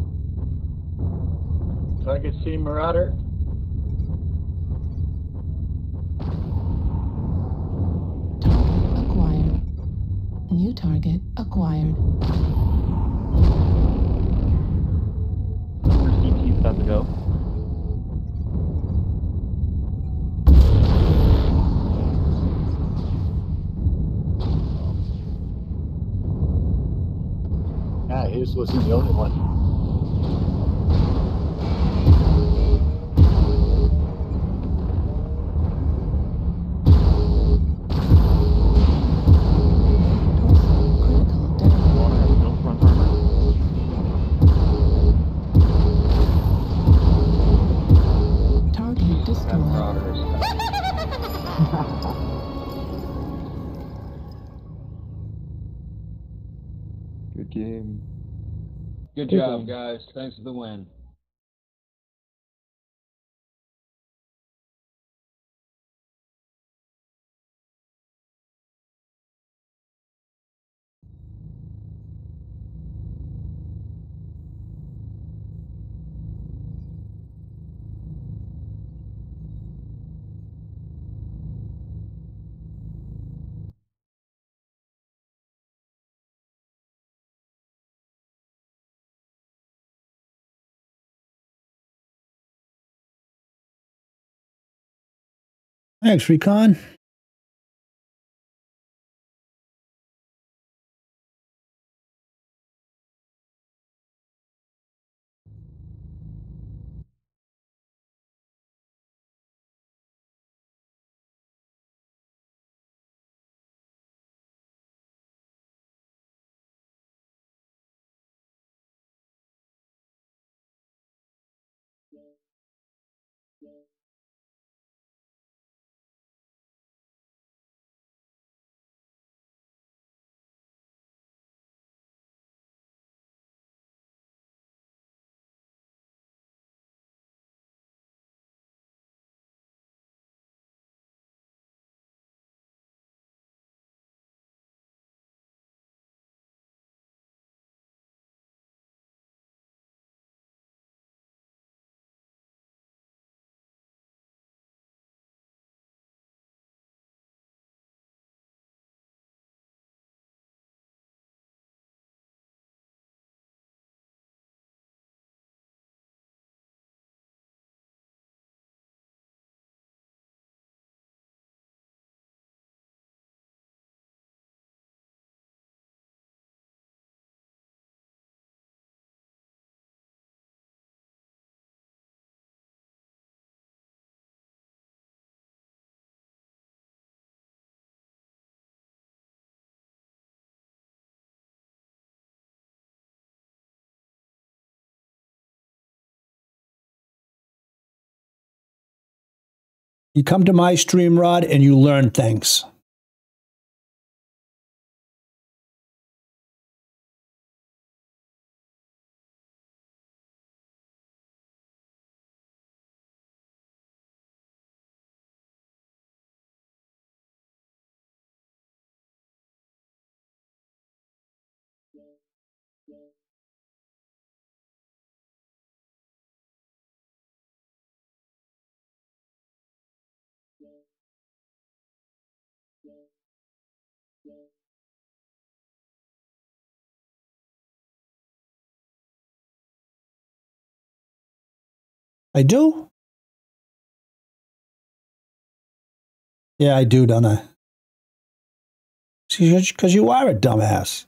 Target C Marauder. Target acquired. New target acquired. Your C T's about to go. Yeah, his wasn't the only one. Critical damage. Water has no front armor. Target destroyed. Marauders. Good game. Good job, guys. Thanks for the win. Thanks, Recon. You come to my stream, Rod, and you learn things. I do? Yeah, I do, don't I? Because you are a dumbass.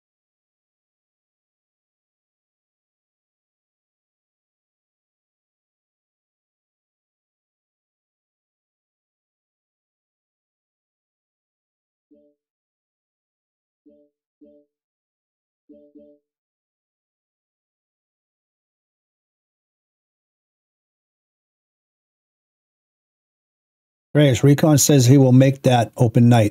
Grace, Recon says he will make that open night.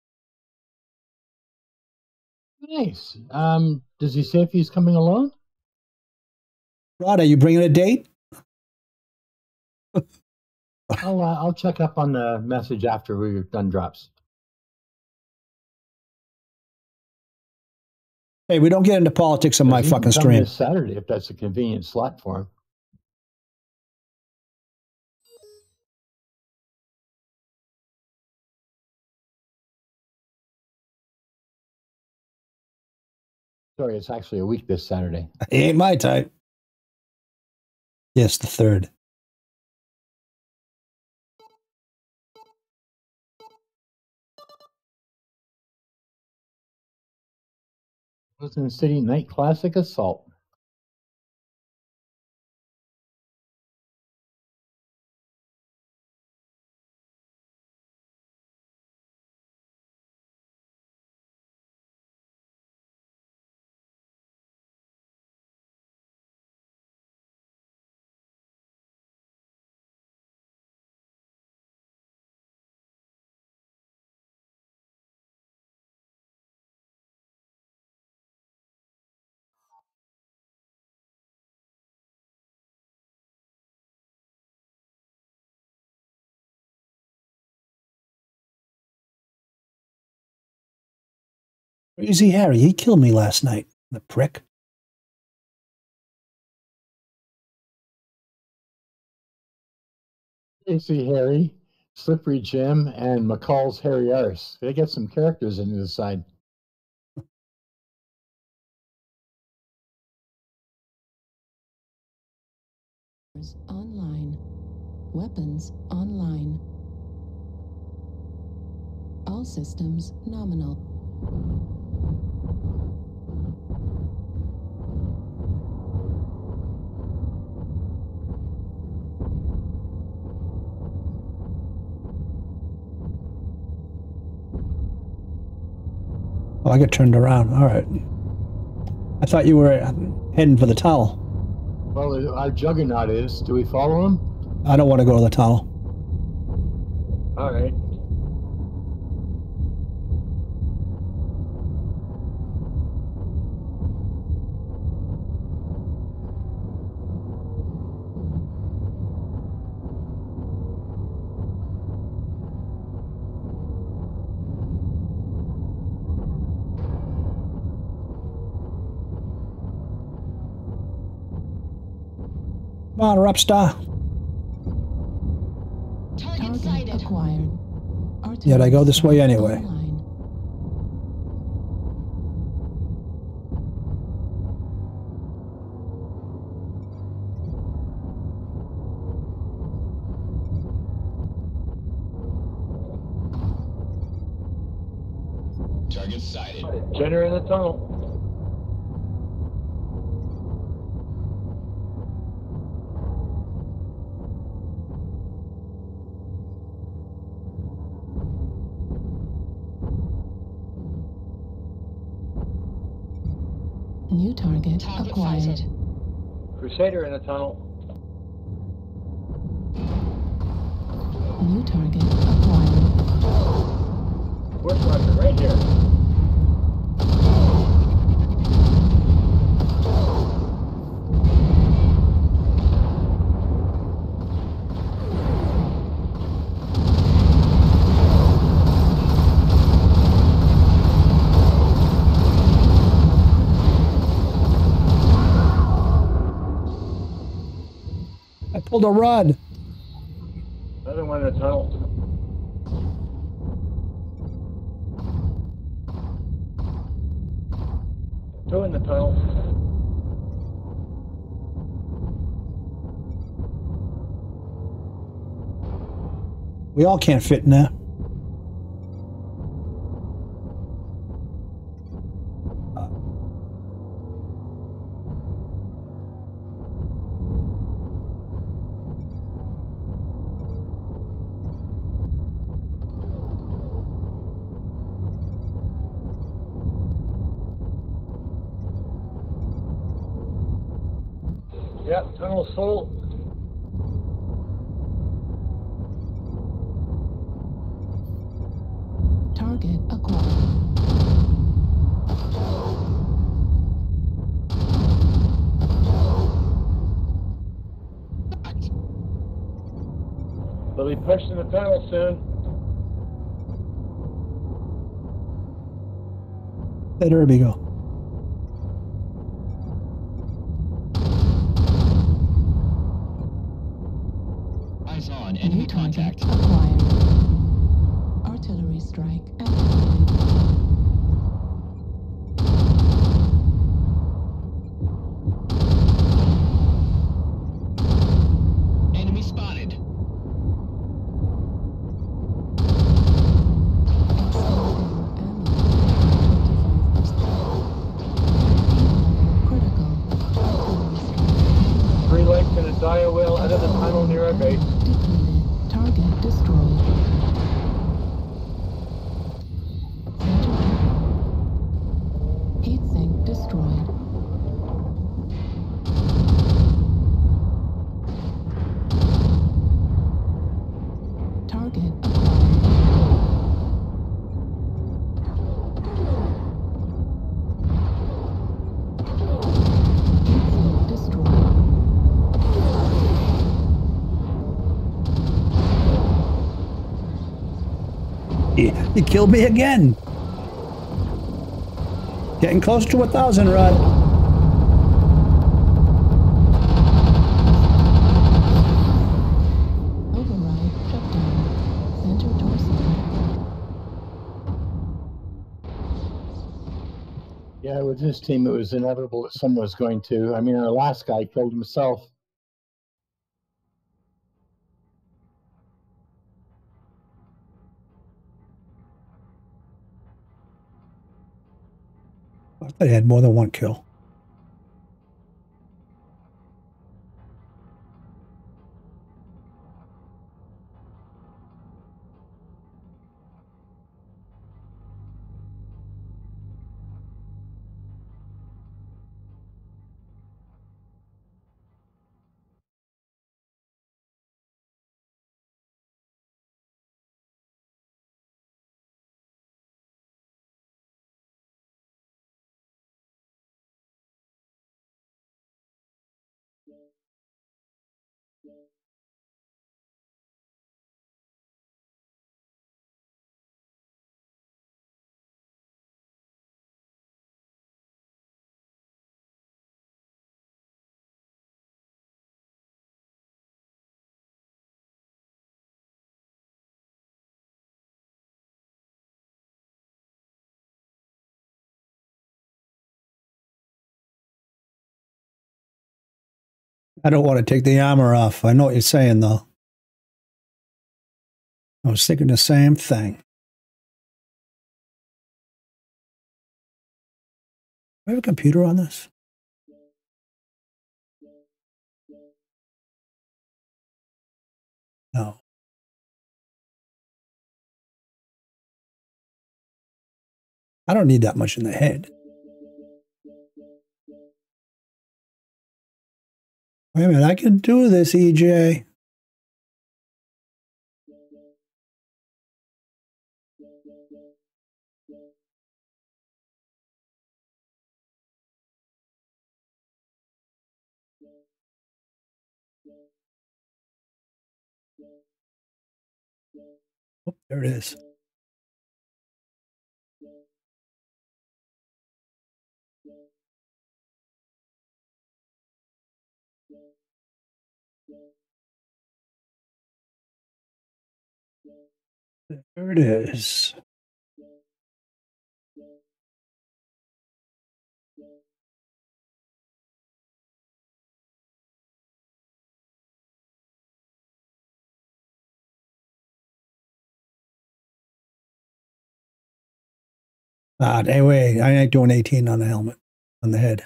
Nice. Um, does he say if he's coming alone? Rod, are you bringing a date? I'll uh, I'll check up on the message after we're done drops. Hey, we don't get into politics on my He can fucking come stream. this Saturday if that's a convenient slot for him. Sorry, it's actually a week this Saturday. It ain't my type. Yes, the third. Wilson City Night Classic Assault. Crazy Harry, he killed me last night, the prick. Casey Harry, Slippery Jim, and McCall's Harry Arse. They get some characters into the side. Online. Weapons online. All systems nominal. Oh, I got turned around. All right. I thought you were heading for the tunnel. Well, our juggernaut is. Do we follow him? I don't want to go to the tunnel. All right. Come on, Rupstar. Target sighted. Acquired. Yet I go this way anyway. Online. Target sighted. Jenner in the tunnel. New target, Target acquired. sighted. Crusader in the tunnel. New target acquired. Bushwhacker, right here. I pulled a rod. Another one in the tunnel. Two in the tunnel. We all can't fit in there. Yep, tunnel full. Target acquired. They'll be pushed in the tunnel soon. Let Irby go. Eyes on, New enemy target contact. acquired. Artillery strike activated. Enemy spotted. Critical. Artillery strike. Three lengths and a dia wheel out of the tunnel near our base. Depleted. Target destroyed. Center. Heat sink destroyed. Target acquired. Heat sink destroyed. He, he killed me again. Getting close to a thousand, Rod. Override shutdown. Center torso. Yeah, with this team, it was inevitable that someone was going to. I mean, our last guy killed himself. I thought he had more than one kill. I don't want to take the armor off. I know what you're saying, though. I was thinking the same thing. Do I have a computer on this? No. I don't need that much in the head. Wait a minute, I can do this, E J. Oh, there it is. There it is. Ah, anyway, I ain't doing eighteen on the helmet, on the head.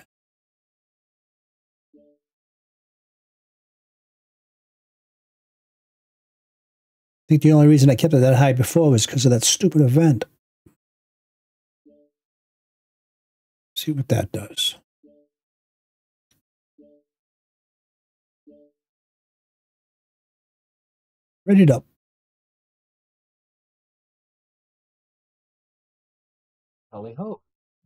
I think the only reason I kept it that high before was because of that stupid event. See what that does. Ready up. Holly ho.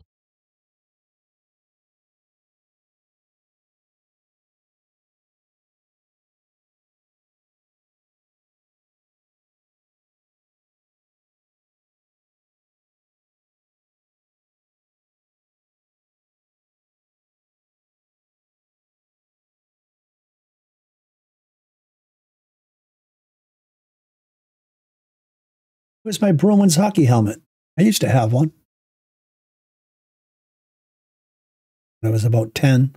Where's my Bruins hockey helmet? I used to have one. When I was about ten.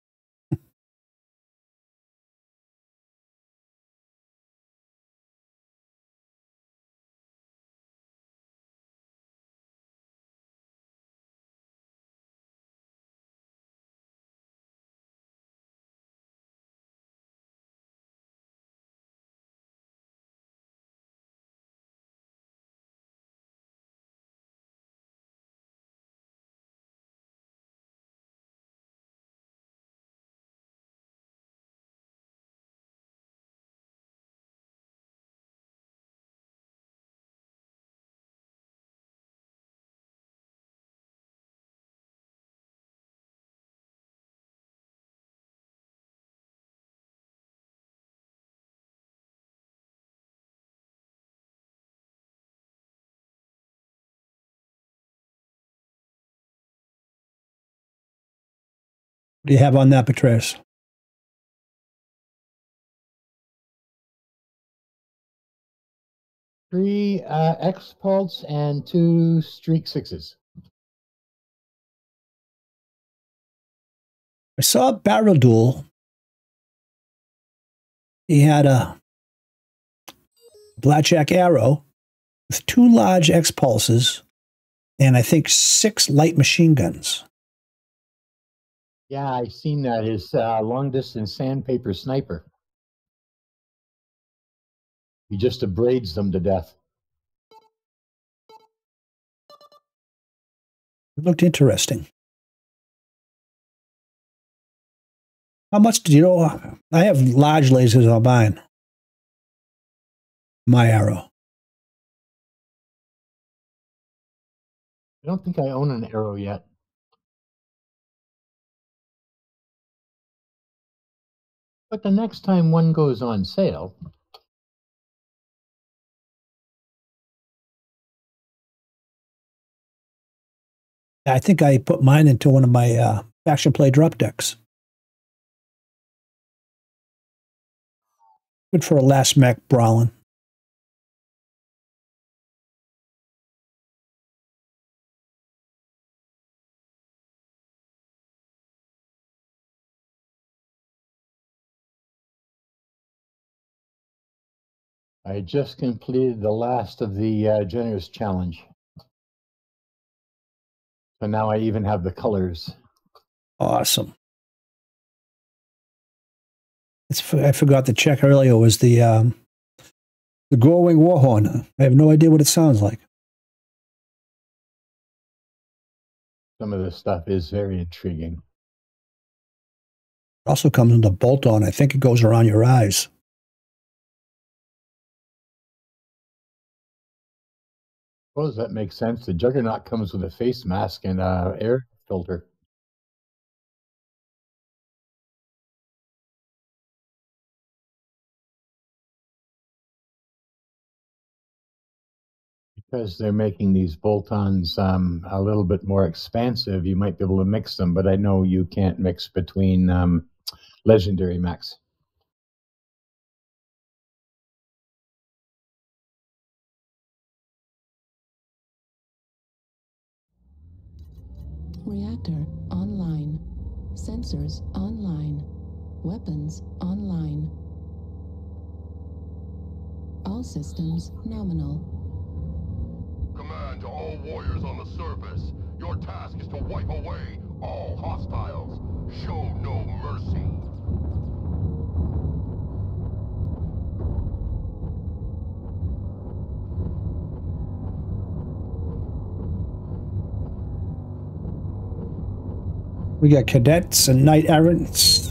What do you have on that, Patrice? Three uh, X pulse and two streak sixes. I saw Barrel Duel. He had a blackjack arrow with two large X pulses and I think six light machine guns. Yeah, I've seen that. His uh, long distance sandpaper sniper. He just abrades them to death. It looked interesting. How much do you know? I have large lasers on mine. My arrow. I don't think I own an arrow yet. But the next time one goes on sale, I think I put mine into one of my uh, faction play drop decks. Good for a last mech brawling. I just completed the last of the uh, Generous Challenge. So now I even have the colors. Awesome. It's, I forgot to check earlier was the um, the Gorwing Warhorn. I have no idea what it sounds like. Some of this stuff is very intriguing. It also comes with a bolt-on. I think it goes around your eyes. suppose that makes sense. The Juggernaut comes with a face mask and a air filter. Because they're making these bolt-ons um, a little bit more expansive, you might be able to mix them, but I know you can't mix between um, legendary mechs. Reactor online. Sensors online. Weapons online. All systems nominal. Command to all warriors on the surface. Your task is to wipe away all hostiles. Show no mercy. We got cadets and knight errants.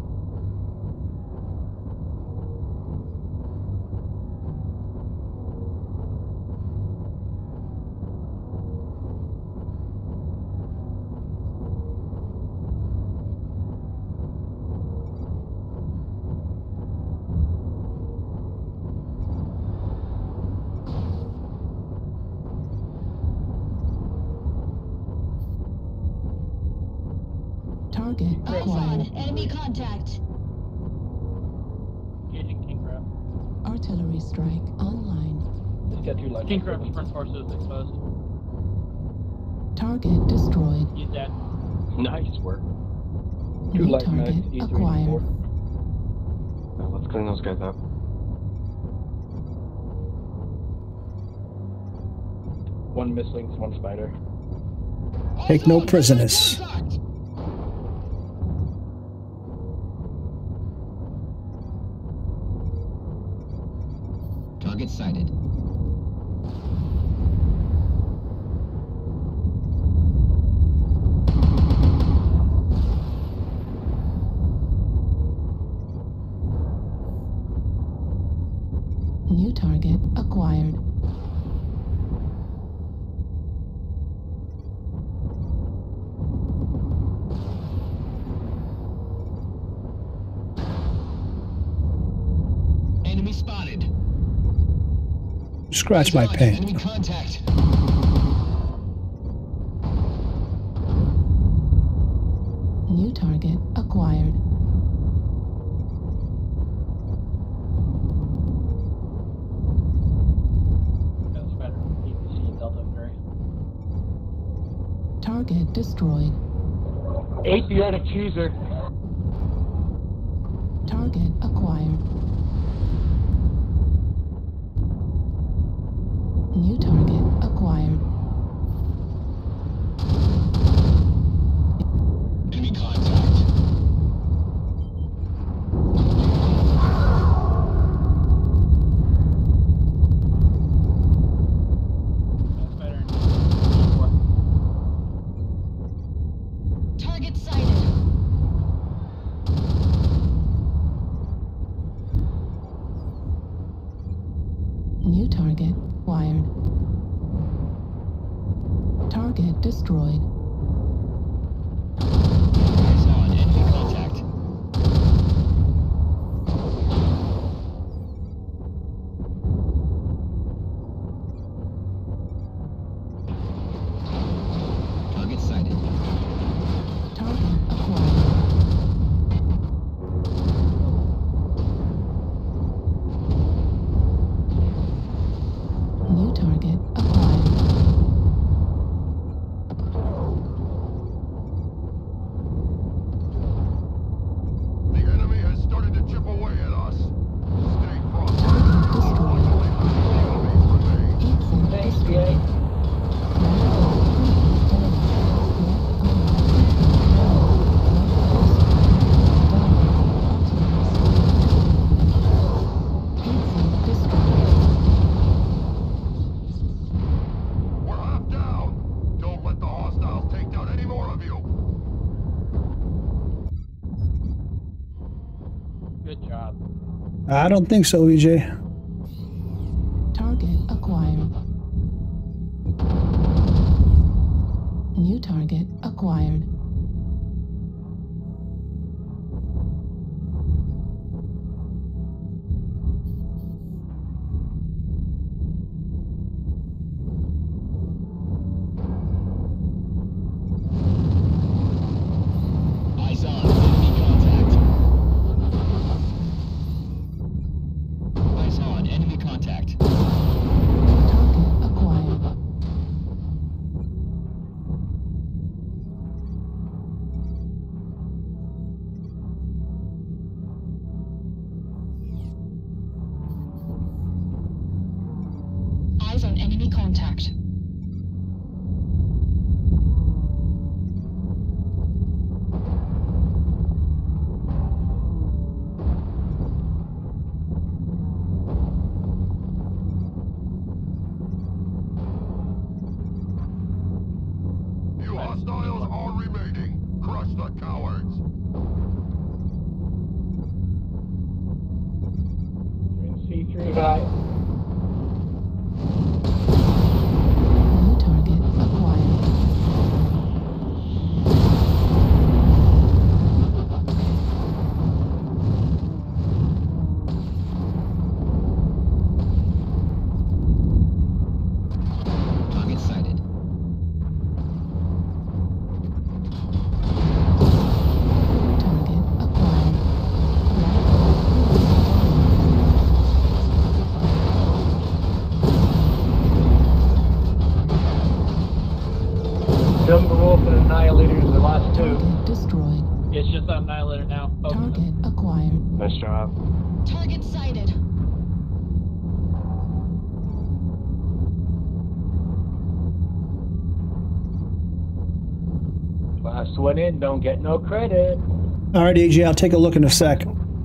Target acquired. Enemy contact. Engaging King Crab. Artillery strike online. Just got two light. King Crab's front torso is exposed. Target destroyed. He's dead. Nice work. New target acquired. Now let's clean those guys up. One Mistlings, one Spider. Take no prisoners. Target sighted. New target acquired. Enemy spotted. Scratch my pain. Enemy contact. New target acquired. That's better. B W C Delta three. Target destroyed. Atheistic cheeser. Target acquired. New target acquired. Enemy contact. That's better. Target sighted. New target acquired. Target destroyed. Eyes on. Enemy contact. Target sighted. Target acquired. New target acquired. The enemy has started to chip away at us. Stay frosty. Target destroyed. Enemies remain. Heat sink Thanks, destroyed. Jay. We're half down. Don't let the hostiles take down any more of you. Good job. I don't think so, E J. Target acquired. acquired. Eyes on. Enemy contact. Eyes on. Enemy contact. Target acquired. Eyes on enemy contact. You hostiles are remaining. Crush the cowards. See through guy. New target acquired. Target sighted. Target acquired. Jungle Wolf and Annihilator is the last two. Target destroyed. It's just Annihilator now. Oh, Target acquired. nice job. Target sighted. Last one in, don't get no credit. All right, A J, I'll take a look in a sec.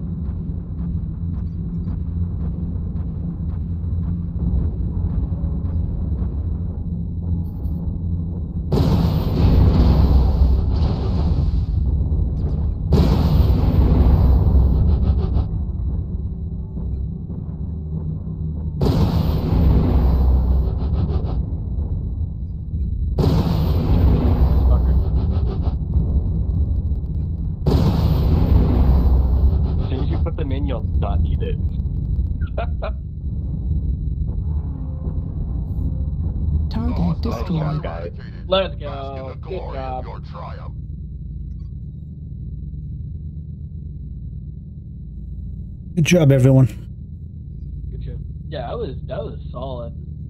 As soon as you put them in, you'll not need it. Target destroyed. guys. Let's Bask in go. the Good glory of job. your triumph. Good job, everyone. Good job. Yeah, that was that was solid.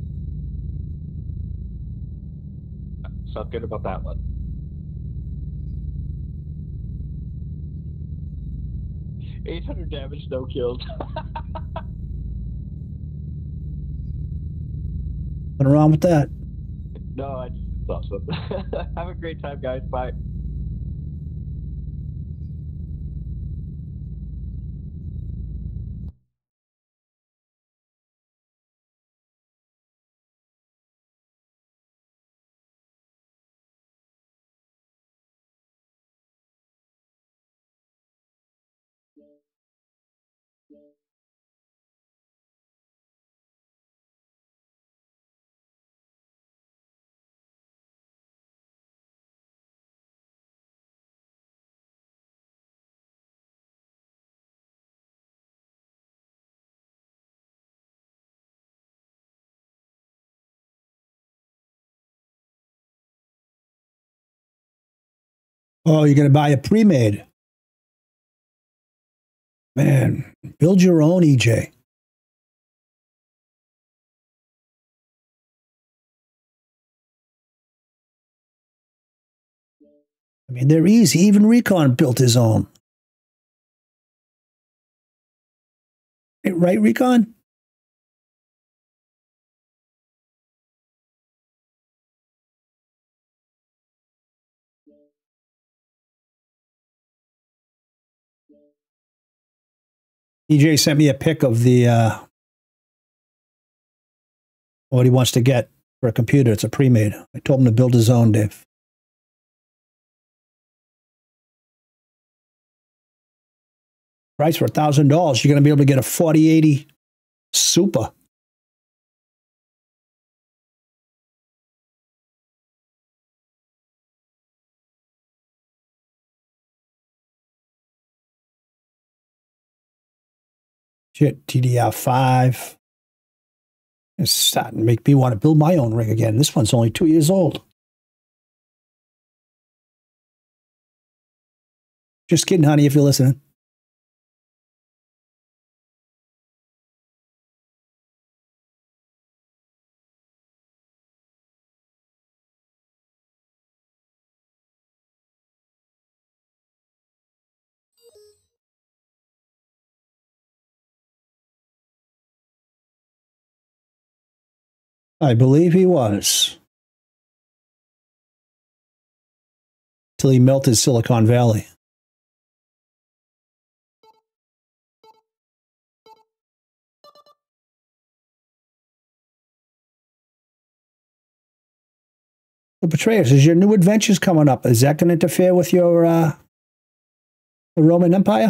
Felt good about that one. eight hundred damage, no kills. Nothing wrong with that. No, I just, it's awesome. Have a great time, guys. Bye. Oh, you're going to buy a pre-made. Man, build your own, E J. I mean, they're easy. Even Recon built his own. Right, Recon? E J sent me a pic of the uh, what he wants to get for a computer. It's a pre-made. I told him to build his own, Dave. Price for a thousand dollars. You're going to be able to get a forty eighty Super. Shit, T D R five. It's starting to make me want to build my own rig again. This one's only two years old. Just kidding, honey, if you're listening. I believe he was. Till he melted Silicon Valley. The Betrayers, is your new adventures coming up? Is that going to interfere with your uh, the Roman Empire?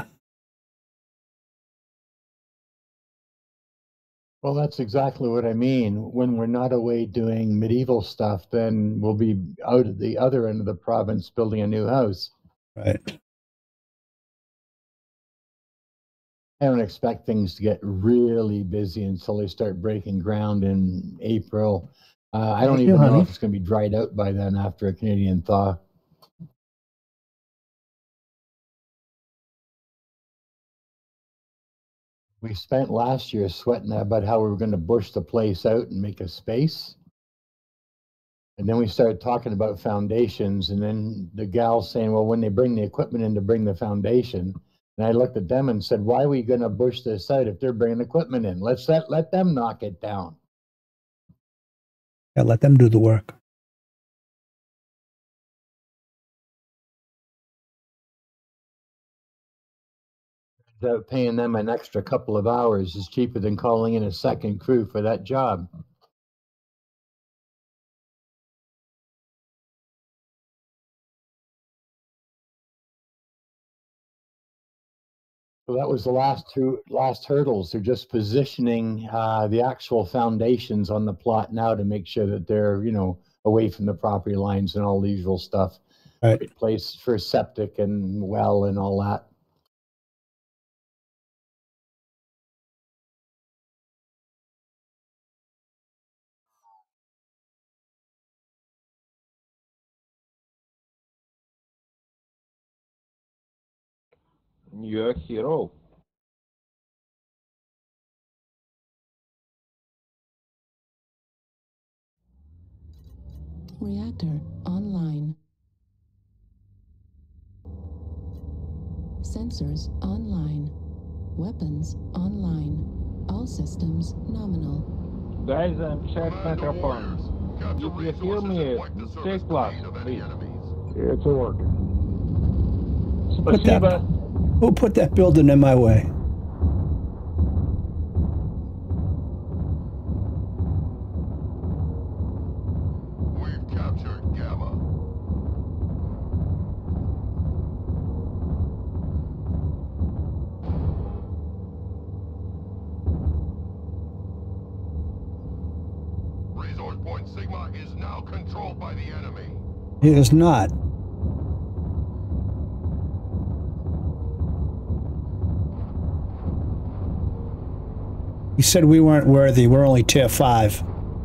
Well, that's exactly what I mean. When we're not away doing medieval stuff, then we'll be out at the other end of the province building a new house. Right. I don't expect things to get really busy until they start breaking ground in April. Uh, I don't Thank even you, know honey. if it's going to be dried out by then after a Canadian thaw. We spent last year sweating about how we were going to bush the place out and make a space. And then we started talking about foundations, and then the gal saying, well, when they bring the equipment in to bring the foundation, and I looked at them and said, why are we going to bush this out if they're bringing equipment in? Let's let, let them knock it down. Yeah, let them do the work. That paying them an extra couple of hours is cheaper than calling in a second crew for that job. So that was the last two last hurdles. They're just positioning uh, the actual foundations on the plot now to make sure that they're, you know, away from the property lines and all the usual stuff. Right. Right place for septic and well and all that. You're a hero. Reactor online. Sensors online. Weapons online. All systems nominal. Guys, I'm check microphones. If you hear me, stay close, please. It's working. Put that, who put that building in my way? We've captured Gamma. Resource point Sigma is now controlled by the enemy. It is not. He said we weren't worthy. We're only tier five.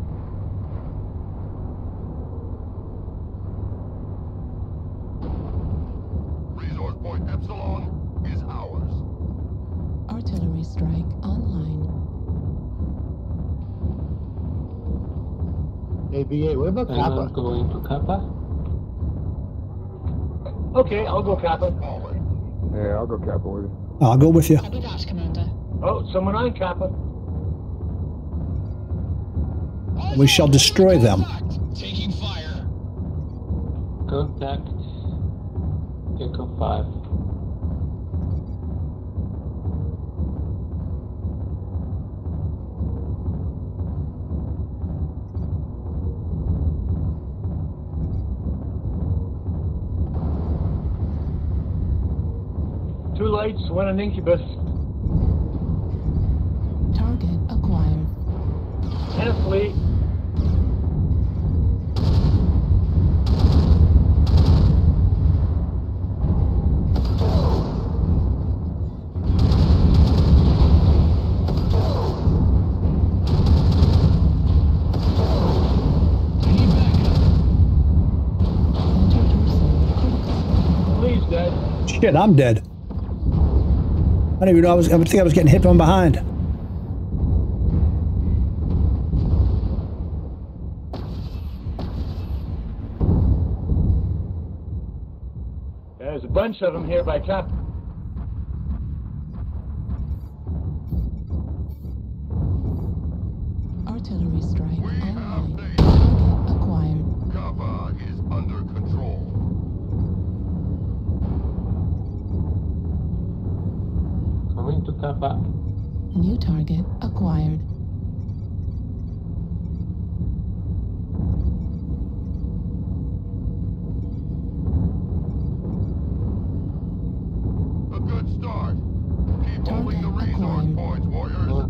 Resource point Epsilon is ours. Artillery strike online. A B A, what about And Kappa? I'm going to Kappa. Okay, I'll go Kappa. Yeah, I'll go Kappa with you. I'll go with you. Copy that, Commander. Oh, someone on Kappa. We shall destroy them. Taking fire. Contact. Echo five. Two lights, one an incubus. Target acquired. And a fleet. Shit, I'm dead. I didn't even know I was, I think I was getting hit from behind. There's a bunch of them here by Cap. Artillery strike online. Target acquired. Cover is under control. Coming to Kappa. New target acquired. A good start. Keep holding the resource points, warriors.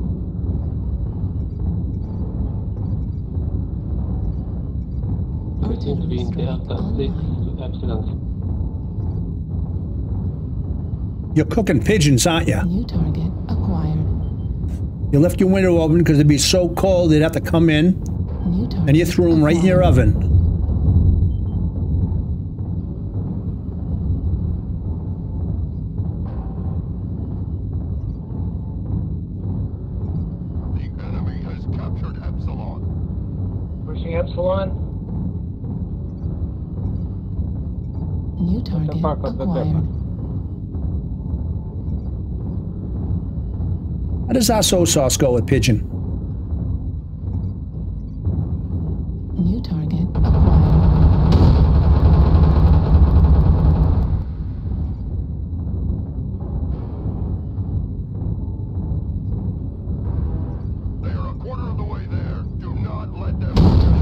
We seem to be in Delta six to Epsilon. You're cooking pigeons, aren't you? New target acquired. You left your window open because it'd be so cold they'd have to come in, New target and you threw them right in your oven. The enemy has captured Epsilon. Pushing Epsilon. New target acquired. How does our soul sauce go with pigeon? New target acquired. They are a quarter of the way there. Do not let them.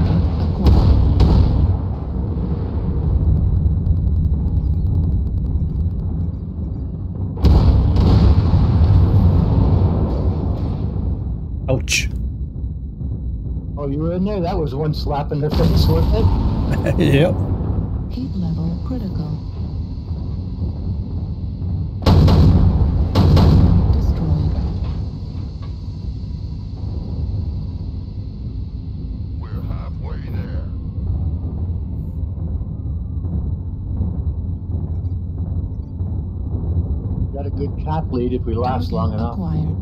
Ouch. Oh, you were in there? That was one slap in the face, wasn't it? Yep. Heat level critical. Destroyed. We're halfway there. Got a good cap lead if we last Target long enough. acquired.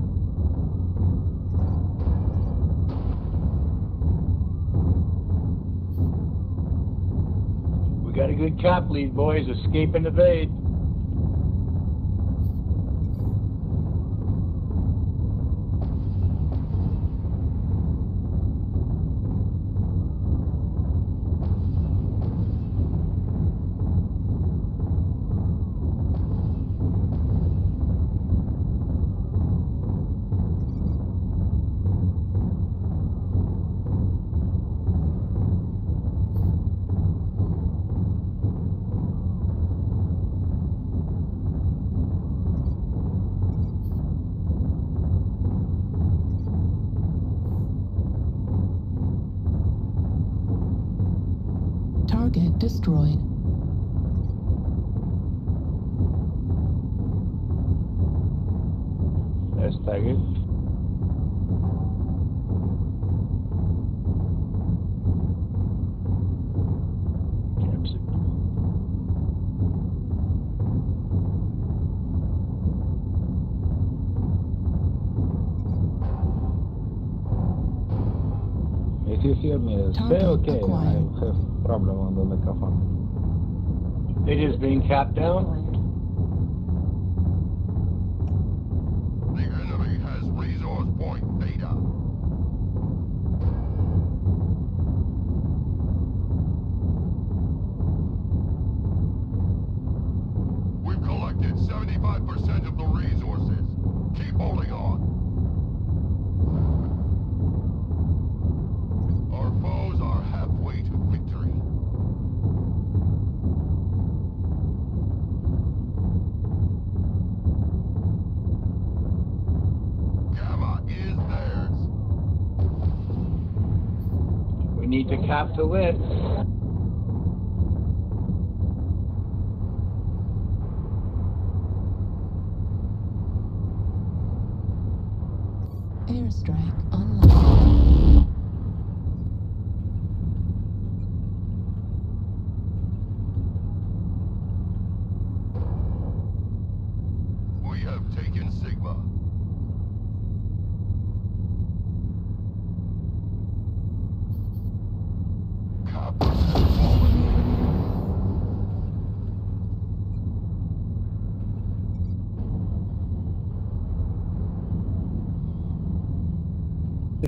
Got a good cap lead, boys. Escape and evade. Target destroyed. There's target. If you hear me, stay okay. I have problem on the microphone. It is being capped down. The enemy has resource point data. We've collected seventy-five percent of the resources. Keep holding on. Our foes are halfway to victory. Gamma is theirs. We need to cap to win. Airstrike online.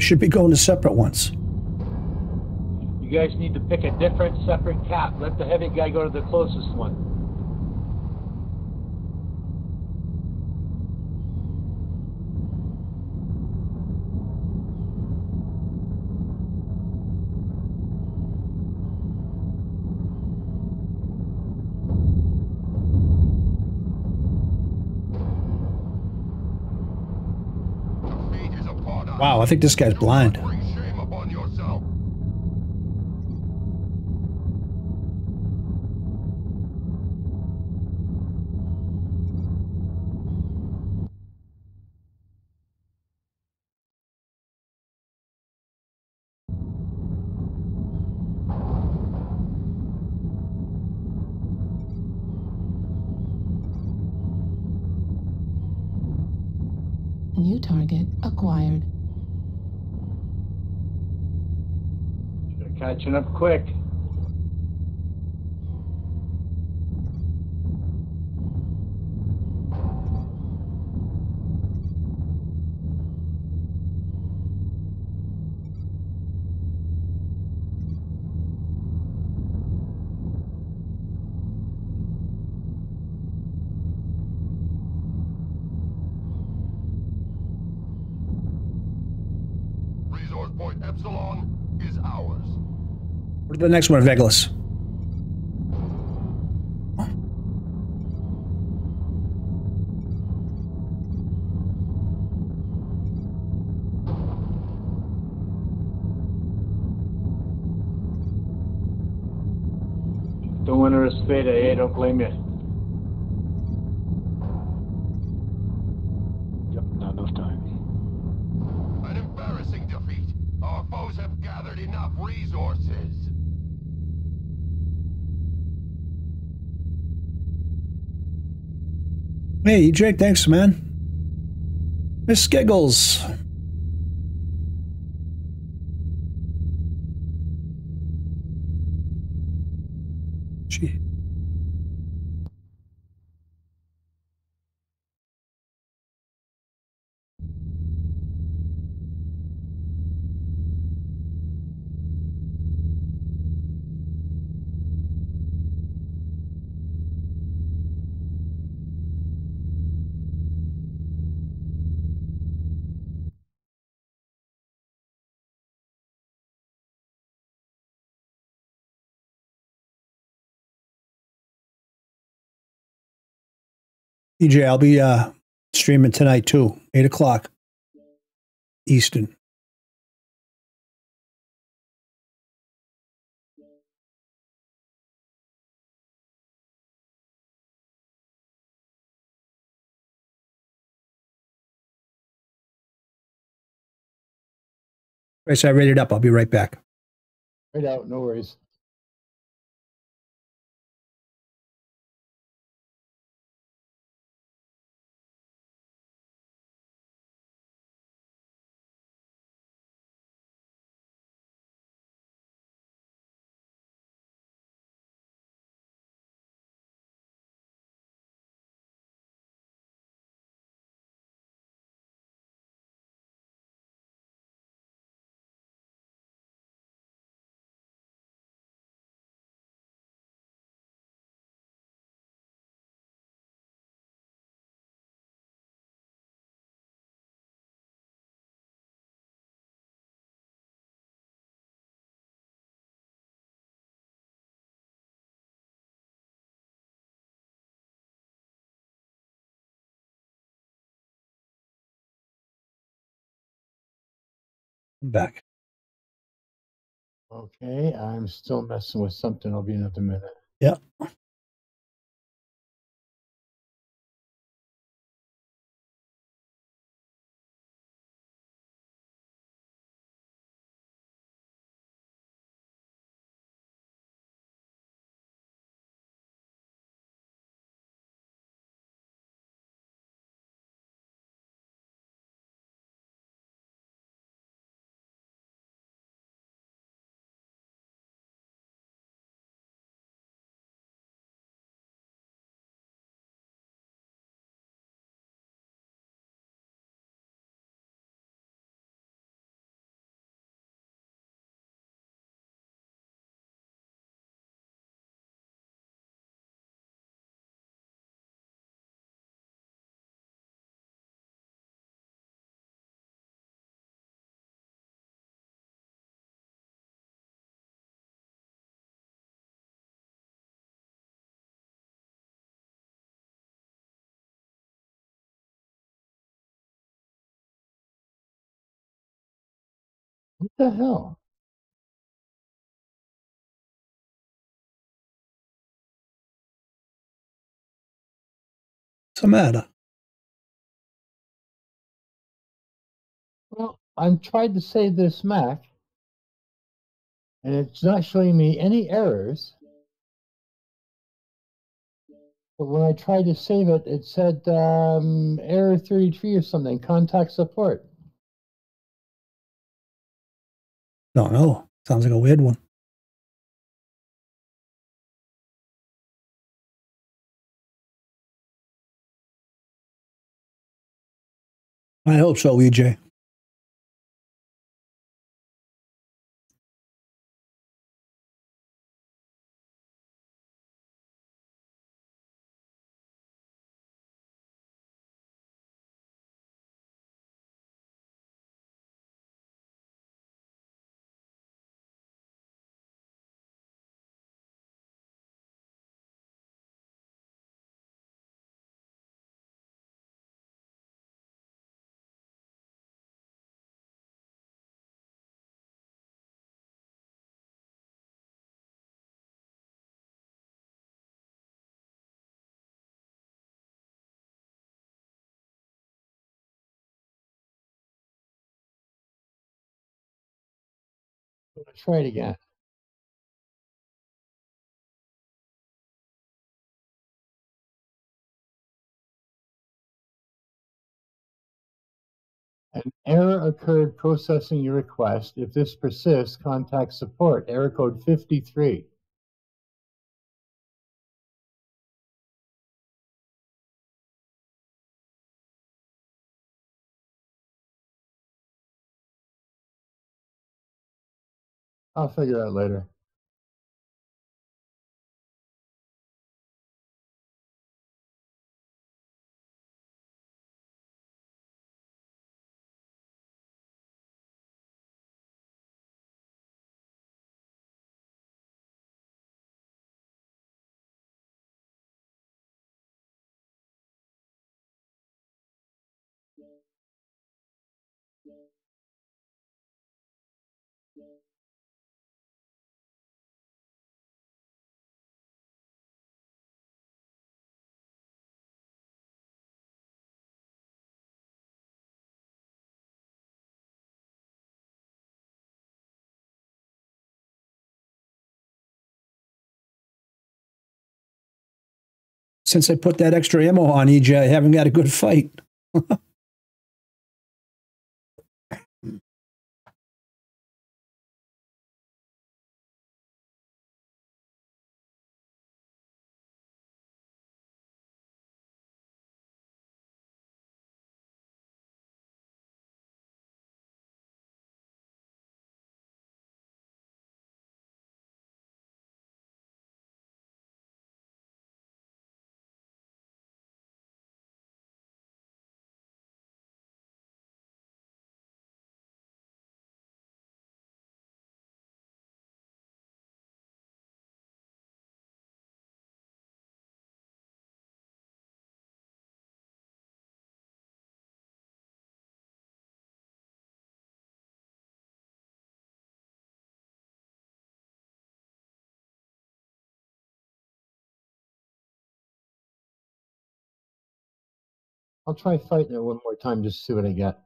should be going to separate ones. You guys need to pick a different, separate cap. Let the heavy guy go to the closest one. Wow, I think this guy's blind. Shame upon yourself. New target acquired. They're catching up quick. Resource point Epsilon is ours. What's the next one, Vegas? Don't want to risk Beta, eh? Don't blame you. Yep, not enough time. An embarrassing defeat. Our foes have gathered enough resources. Hey, Jake, thanks, man. Miss Skiggles. Gee. E J, I'll be uh, streaming tonight too, eight o'clock Eastern. Right, so I rated up. I'll be right back. Right out, no worries. I'm back. Okay, I'm still messing with something. I'll be another minute. Yep. What the hell? What's the matter? Well, I'm trying to save this Mac, and it's not showing me any errors. But when I tried to save it, it said um, error thirty-three or something, contact support. Don't know. Sounds like a weird one. I hope so, E J. Let's try it again. An error occurred processing your request. If this persists, contact support. Error code fifty-three. I'll figure out later. Since I put that extra ammo on E J, I haven't got a good fight. I'll try fighting it one more time just to see what I get.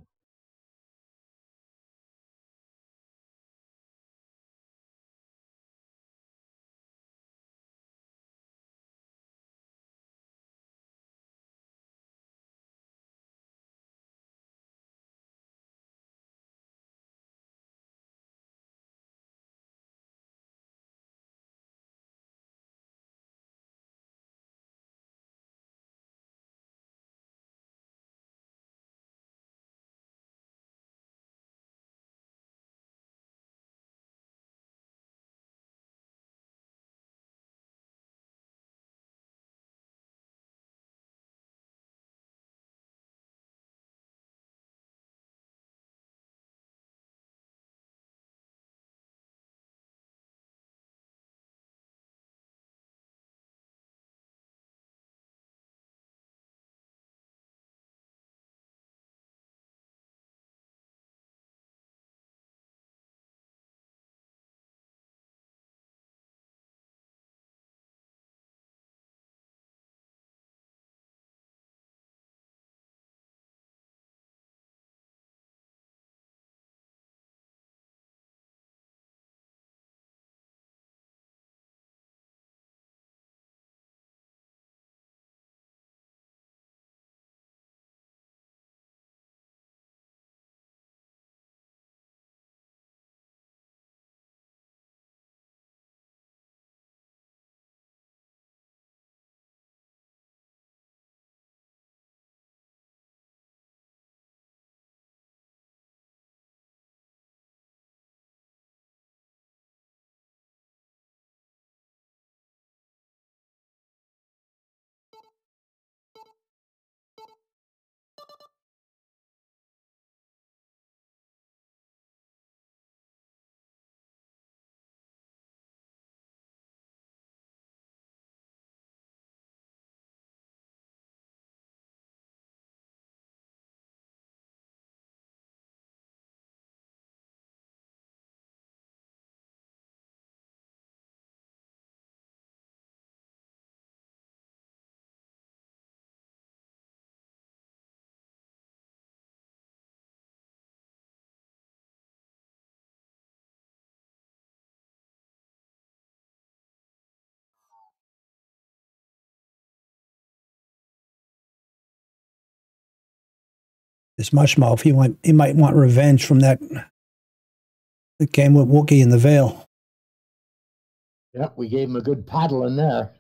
This mushmouth, he went. He might want revenge from that that came with Wookiee in the Veil. Yep, we gave him a good paddle in there.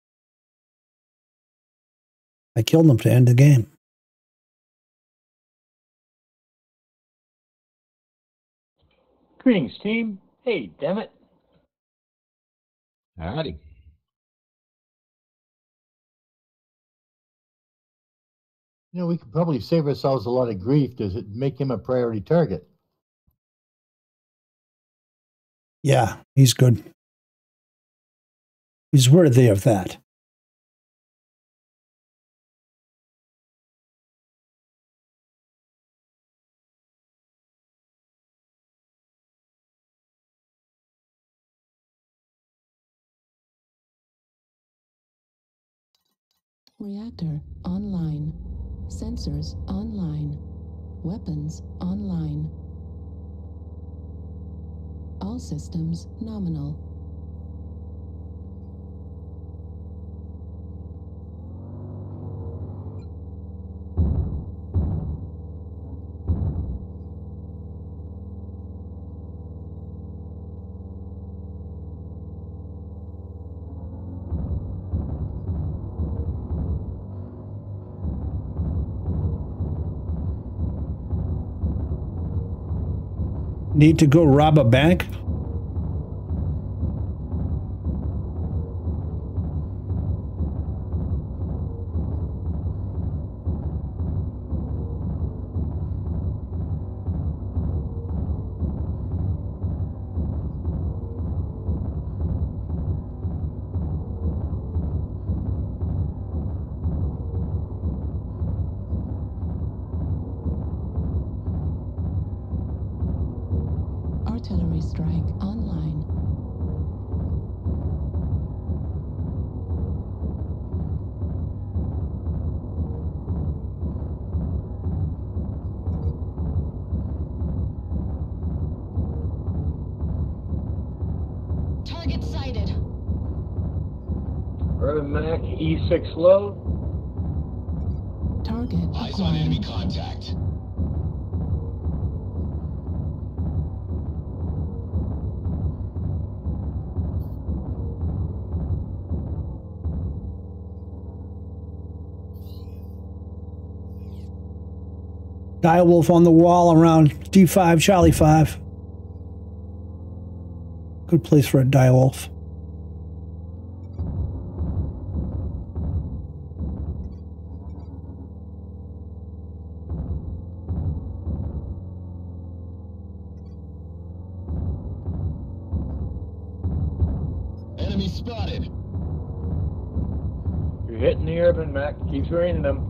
I killed him to end the game. Greetings, team. Hey, damn it. Howdy. You know, we could probably save ourselves a lot of grief to make him a priority target. Yeah, he's good. He's worthy of that. Reactor online. Sensors online. Weapons online. All systems nominal. Need to go rob a bank? Artillery strike online. Target sighted. Urban Mac, E six low. Target Eyes on enemy contact. Direwolf on the wall around D five, Charlie five. Good place for a direwolf. Enemy spotted. You're hitting the Urban Mac. Keeps raining them.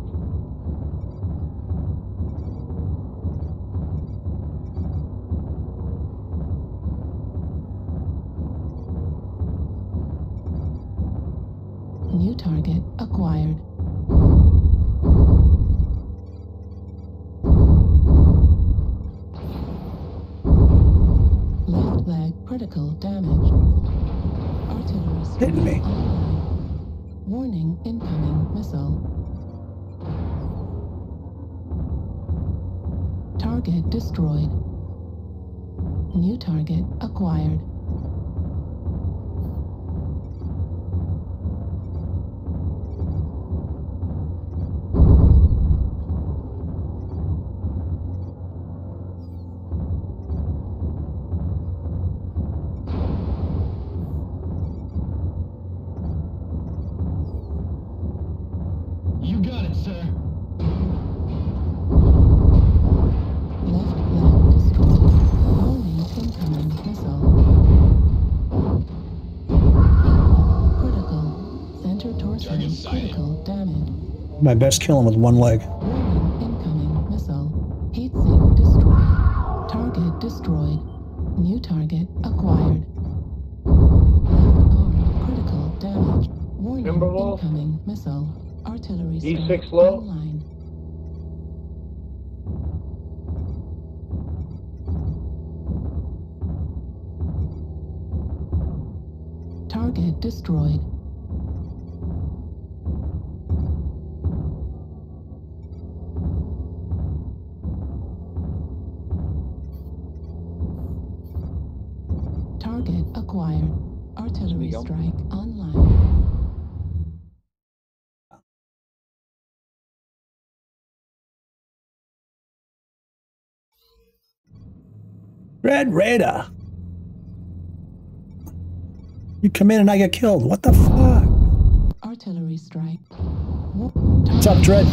New target acquired. Left leg critical damage. Artillery strike Hitting me. online. Warning, incoming missile. Target destroyed. New target acquired. You got it, sir. Left leg destroyed. Warning, incoming missile. Critical. Center torso Target sighted. critical damage. My best killing with one leg. Warning, incoming missile. Heat sink destroyed. Target destroyed. New target acquired. Left arm critical damage. Warning, Timberwolf. incoming missile. Artillery E strike six low. online. Target destroyed. acquired. Artillery strike online. Red Raider. You come in and I get killed. What the fuck? Artillery strike. What's up, Dread?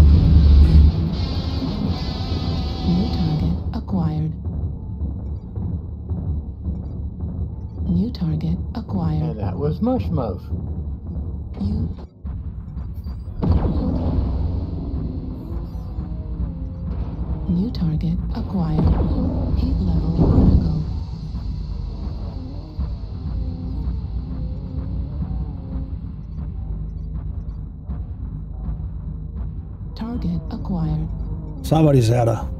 New target acquired. New target acquired. And that was Mushmouth. You. New target acquired. Heat level critical. Target acquired. Somebody's at a.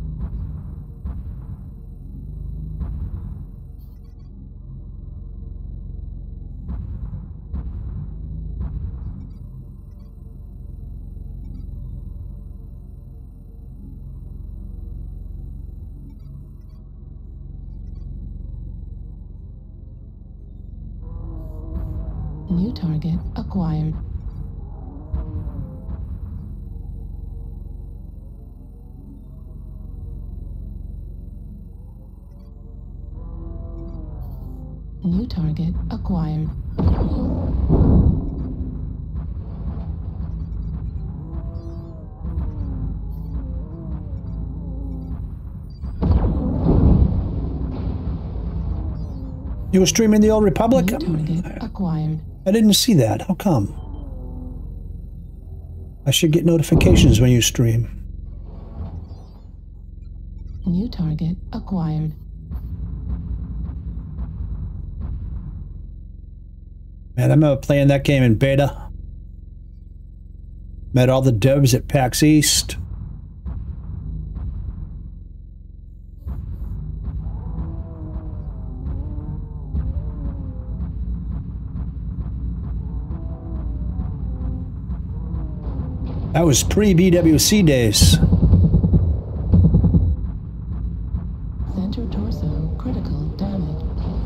New target acquired. New target acquired. You were streaming the Old Republic? New target acquired. I didn't see that. How come? I should get notifications when you stream. New target acquired. Man, I remember playing that game in beta. Met all the devs at PAX East. That was pre-B W C days. Center torso critical damage.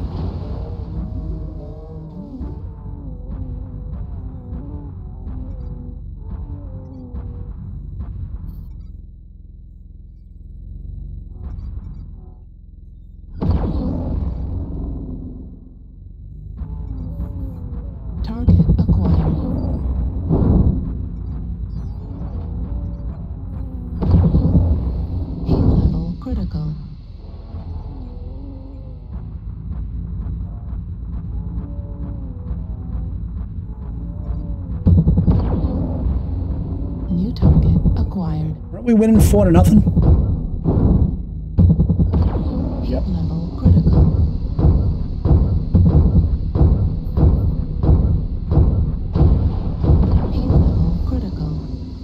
Target acquired. Heat level critical. New target acquired. Aren't we winning four to nothing? Heat level critical. Heat level critical.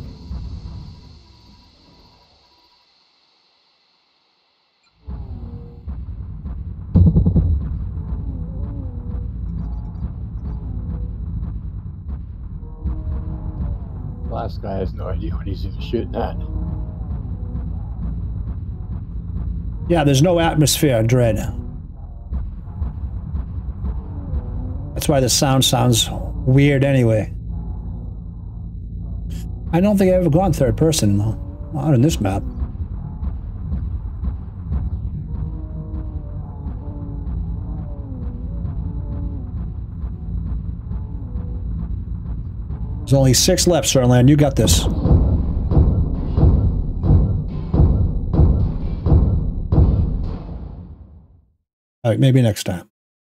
Last guy has no idea what he's even shooting at. Yeah, there's no atmosphere, Dread. That's why the sound sounds weird anyway. I don't think I've ever gone third person, though. Not in this map. There's only six left, Sirland. You got this. All right, maybe next time.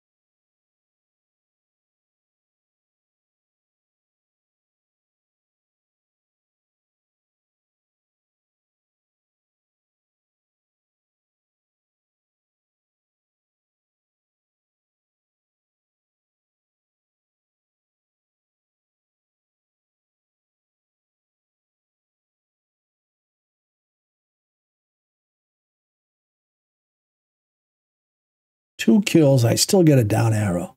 Two kills, I still get a down arrow.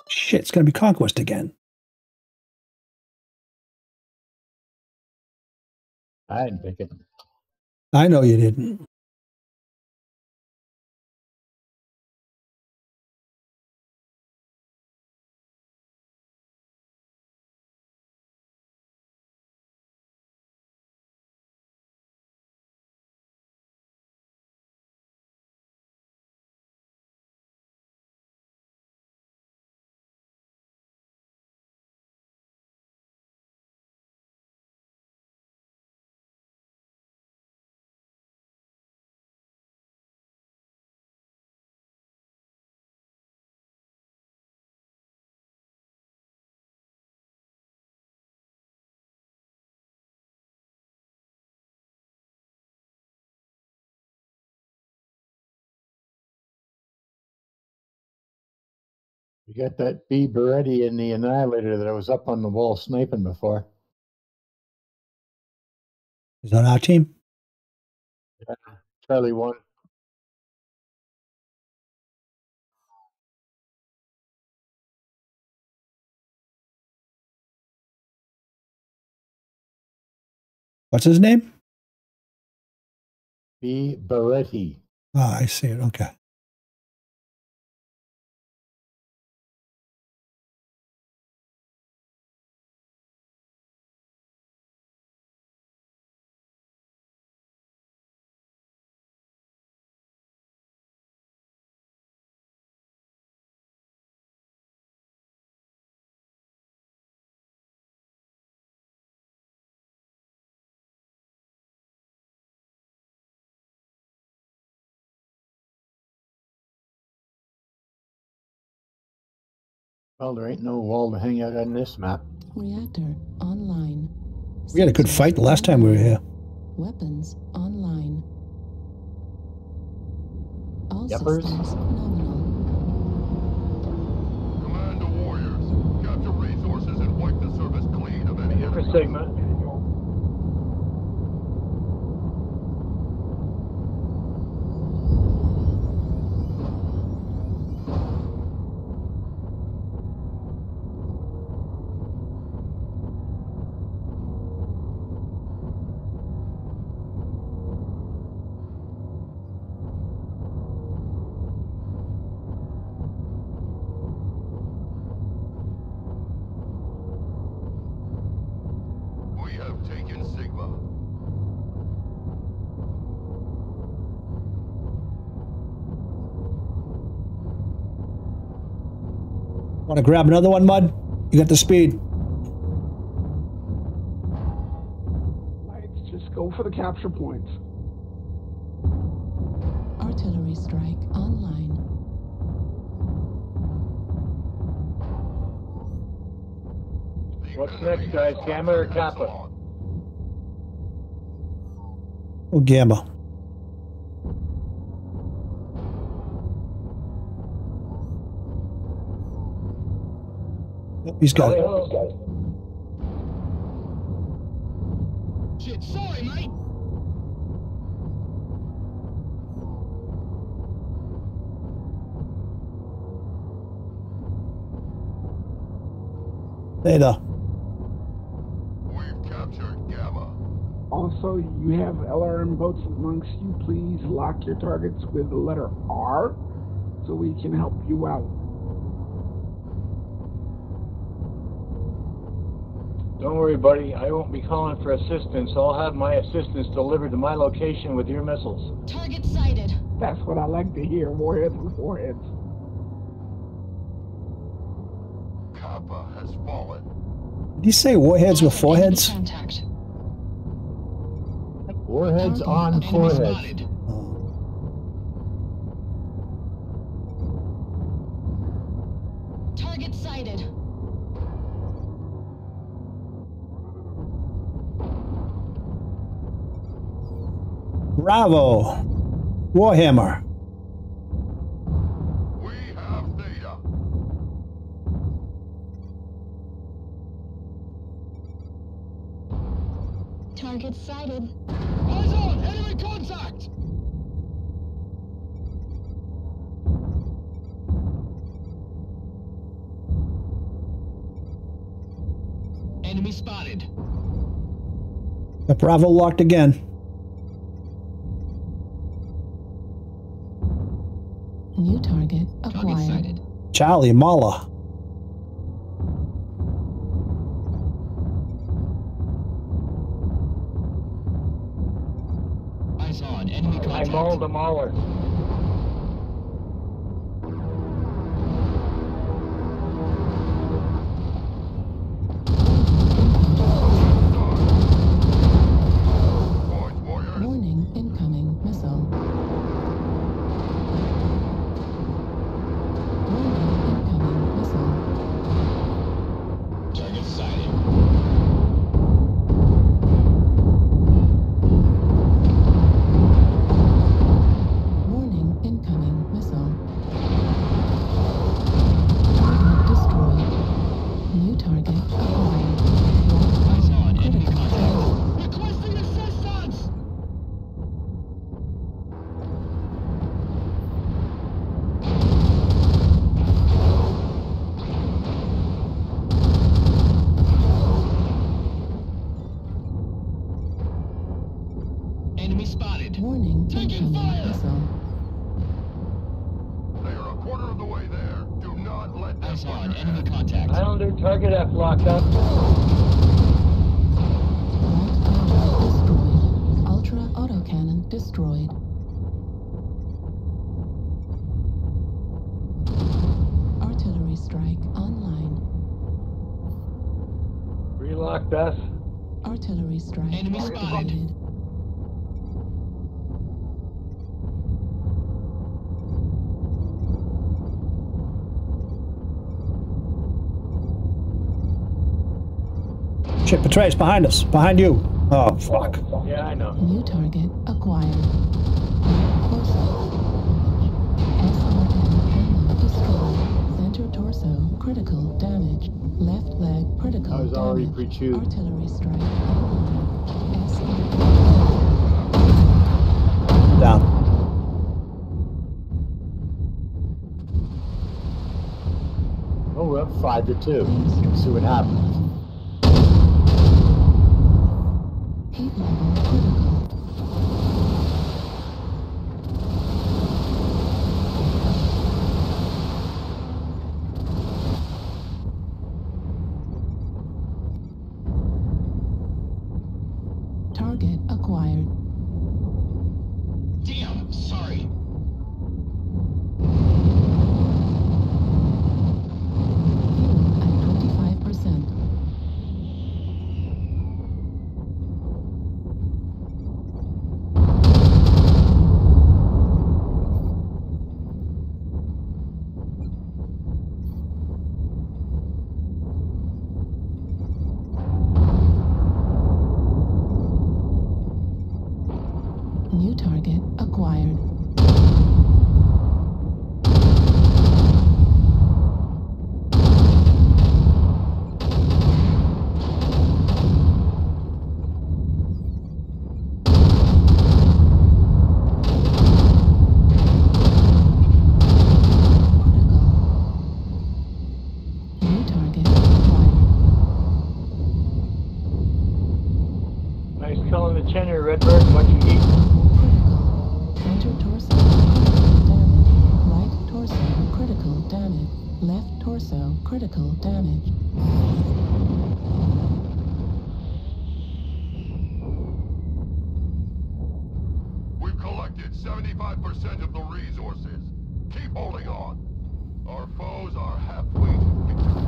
Shit, it's going to be Conquest again. I didn't pick it. I know you didn't. You got that B Beretti in the Annihilator that I was up on the wall sniping before. Is that our team? Yeah, Charlie one. What's his name? B Beretti. Oh, I see it. Okay. Well, there ain't no wall to hang out on this map. Reactor online. We had a good fight the last time we were here. Weapons online. All Yuppers. systems nominal. Command to warriors. Capture resources and wipe the surface clean of any Here for enemy. Sigma. We have taken Sigma. Want to grab another one, Mud? You got the speed. Lights, just go for the capture points. Artillery strike online. What's next, guys? Gamma or Kappa? Oh, Gamma. Yep, he's got it. Shit, sorry, mate. Later. We've captured Gamma. Also, you have L R M boats amongst you. Please lock your targets with the letter R so we can help you out. Don't worry, buddy. I won't be calling for assistance. I'll have my assistance delivered to my location with your missiles. Target sighted. That's what I like to hear. Warheads and foreheads. Kappa has fallen. Did he say warheads with foreheads? Contact. Warheads on foreheads. Target sighted. Bravo. Warhammer. We have Theta. Target sighted. Eyes on! Enemy contact! Enemy spotted. The Bravo locked again. New target acquired. Target sighted. Charlie Mala. Eyes on. Enemy I contact. mauled a mauler. Warning, incoming missile. Warning, incoming missile. Target sighted. Warning, incoming missile. Target destroyed. New target acquired. Eyes on. Enemy Critical contact. failure. Requesting assistance. Enemy spotted. Warning, Taking incoming fire. missile. They are a quarter of the way there. Do not let them Eyes put on. your Enemy head. contact. Islander target F locked up. Right armor destroyed. Ultra autocannon destroyed. Artillery strike online. Relocked us. Artillery strike Enemy spotted. activated. Shit, Betrays behind us. Behind you. Oh, fuck. Yeah, I know. New target acquired. Torso. S R M ammo destroyed. Center torso critical damage. Left leg critical I was already damage. pre-chewed. Artillery strike online. S R M. Down. Oh, we're up five to two. Let's see what happens. Heat level critical. Target acquired. Damn. Sorry. Fuel at twenty-five percent. New target acquired. New target acquired. Nice killing the chinner, Redbird. What you eat? Center torso critical damage. Right torso critical damage. Left torso critical damage. We've collected seventy-five percent of the resources. Keep holding on. Our foes are halfway to victory.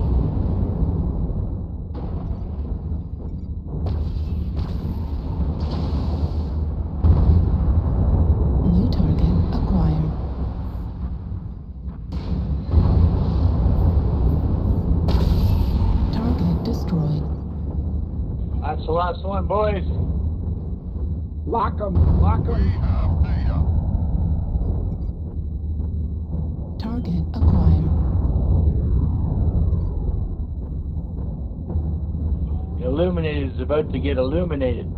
New target acquired. Target destroyed. That's the last one, boys. Lock 'em, lock 'em. We have data. Target acquired. The Illuminated is about to get illuminated.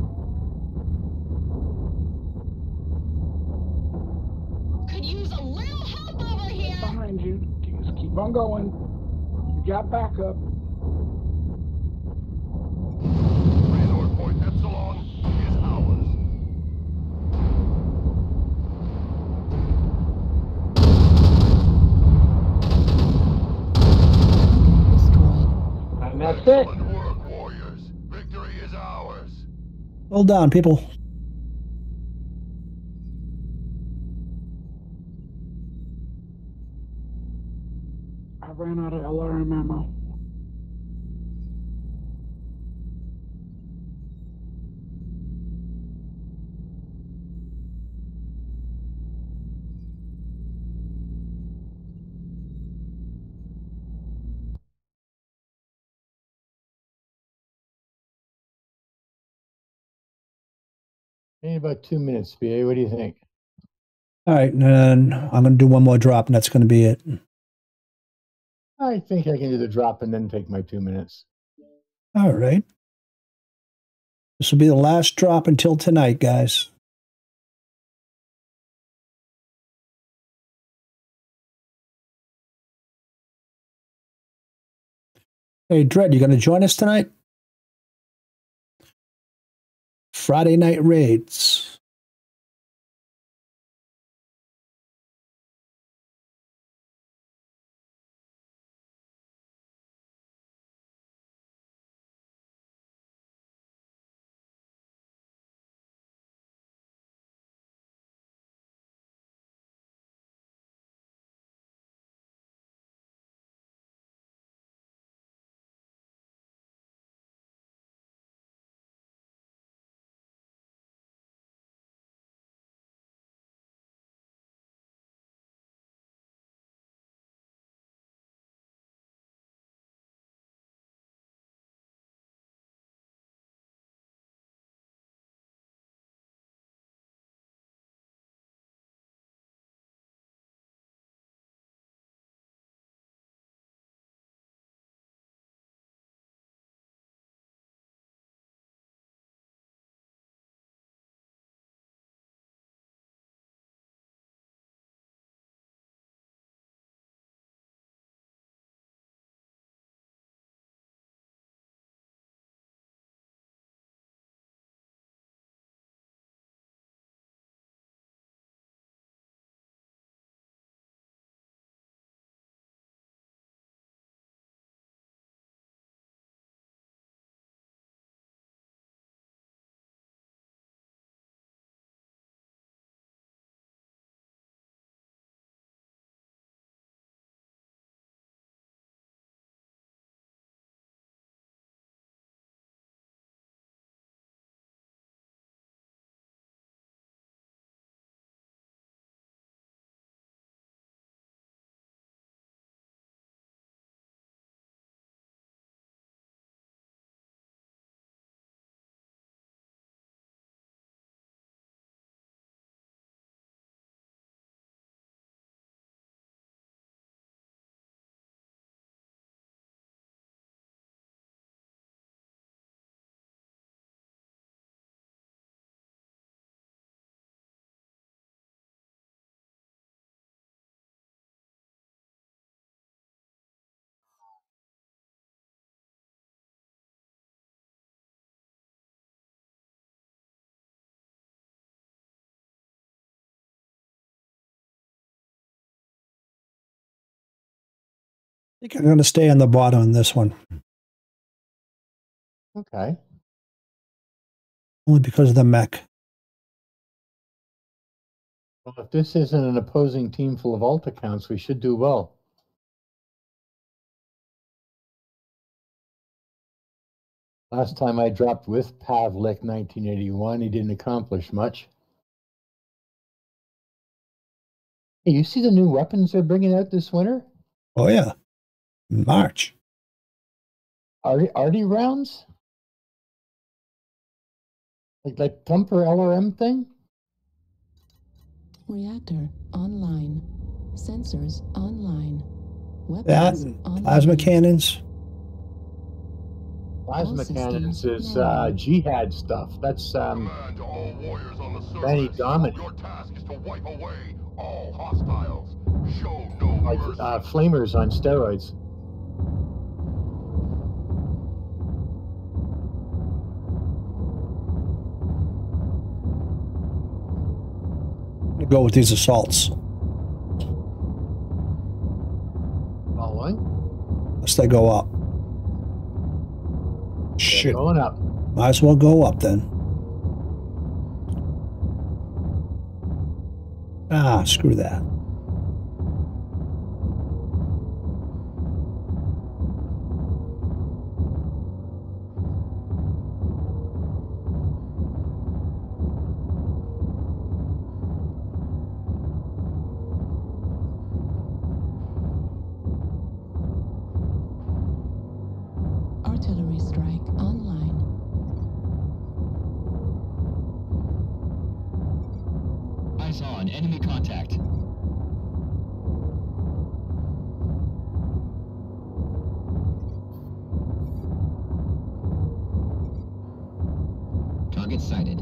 Could use a little on going. You got backup. Raynor Point Epsilon is ours. And that's it. Excellent work, warriors. Victory is ours. Hold down, people. I ran out of L R M ammo. In about two minutes, B A. What do you think? All right, and then I'm going to do one more drop, and that's going to be it. I think I can do the drop and then take my two minutes. All right. This will be the last drop until tonight, guys. Hey, Dredd, you going to join us tonight? Friday night raids. I think I'm going to stay on the bottom on this one. Okay. Only because of the mech. Well, if this isn't an opposing team full of alt accounts, we should do well. Last time I dropped with Pavlik nineteen eighty-one, he didn't accomplish much. Hey, you see the new weapons they're bringing out this winter? Oh, yeah. March. Arty, Arty rounds? Like that Thumper L R M thing? Reactor online. Sensors online. That, Weapons online. plasma cannons. Plasma cannons is uh, jihad stuff. That's um, Manny Dominant. Your task is to wipe away all hostiles. Show no Like mercy. uh, flamers on steroids. To go with these assaults. Following. Unless they go up. They're Shit. going up. Might as well go up then. Ah, screw that. Artillery strike online. Eyes on, enemy contact. Target sighted.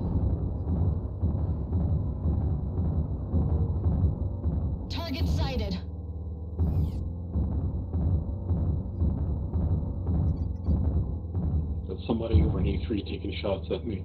Target sighted. There's somebody over in E three taking shots at me.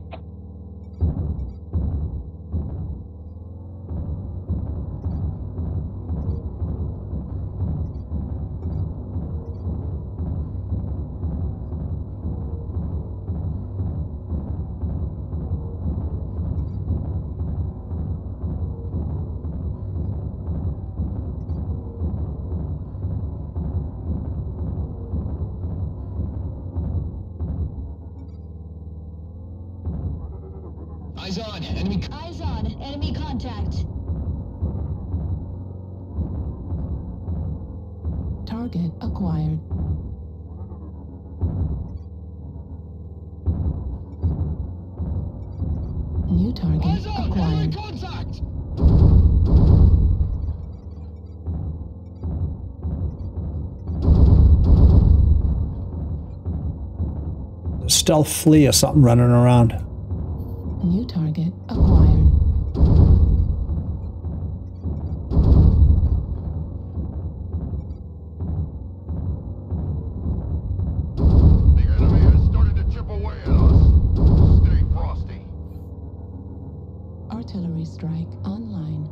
Eyes on, enemy. Eyes on. Enemy contact. Target acquired. New target Eyes on, enemy acquired. contact. A stealth flea or something running around. New target acquired. The enemy has started to chip away at us. Stay frosty. Artillery strike online.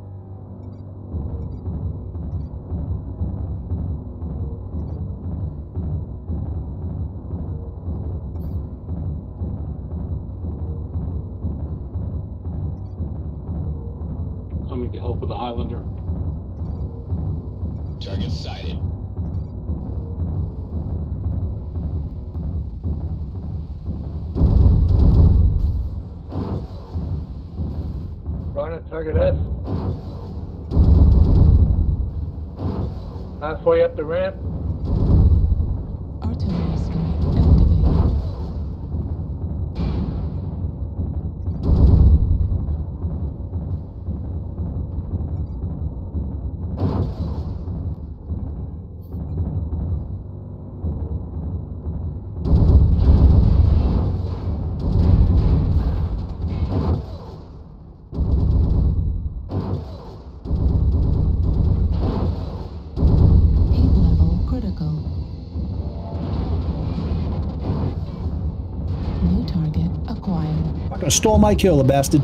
Coming to help with the Highlander. Target sighted. Running target S. Halfway up the ramp. Artillery strike activated. Heat level critical. New target acquired. Fucking stole my kill, the bastard.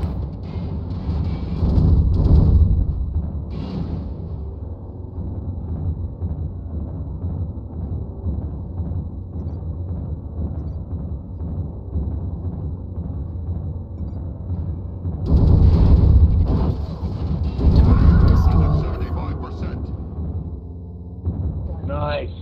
Target destroyed. seventy-five percent. Nice.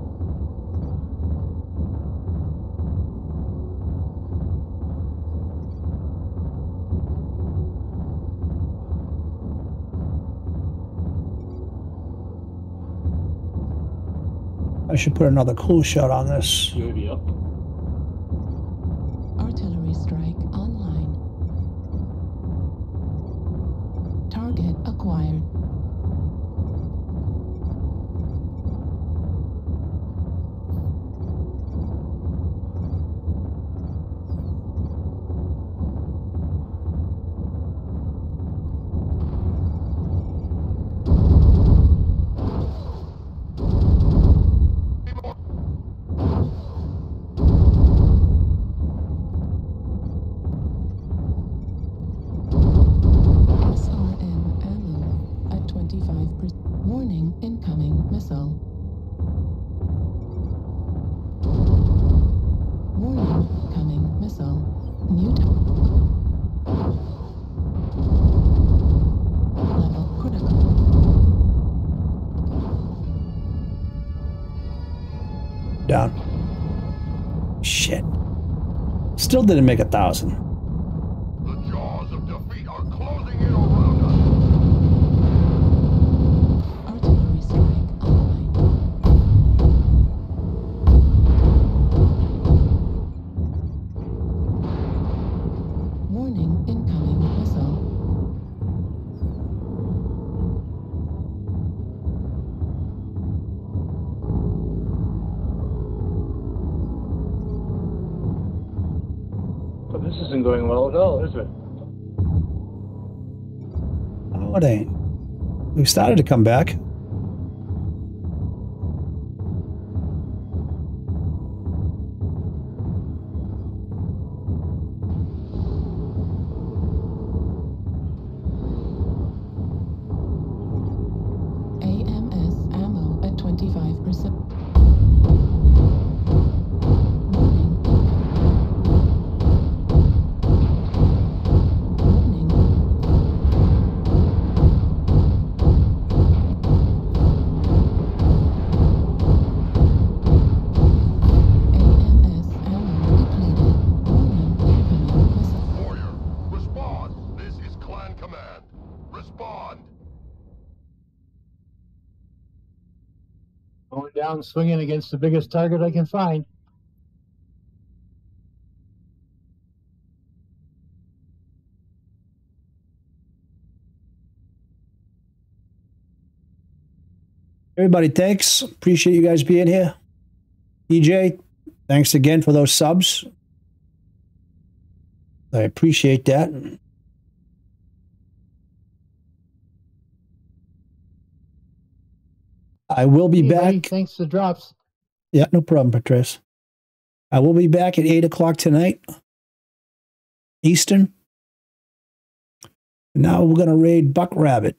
I should put another cool shot on this. U A V up. Artillery strike online. Target acquired. Shit. Still didn't make a thousand. The jaws of defeat are closing in around us. Artillery strike online. Warning, incoming missile. So this isn't going well at all, is it? Oh, it ain't. We started to come back. A M S ammo at twenty-five percent. Going down, swinging against the biggest target I can find. Everybody, thanks. Appreciate you guys being here. E J, thanks again for those subs. I appreciate that. I will be Hey, back. buddy, thanks for the drops. Yeah, no problem, Patrice. I will be back at eight o'clock tonight, Eastern. Now we're going to raid Buck Rabbit.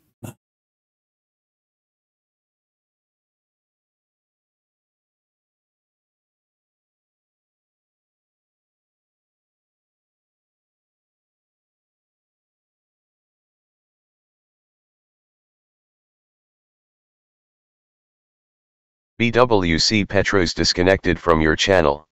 B W C Petros disconnected from your channel.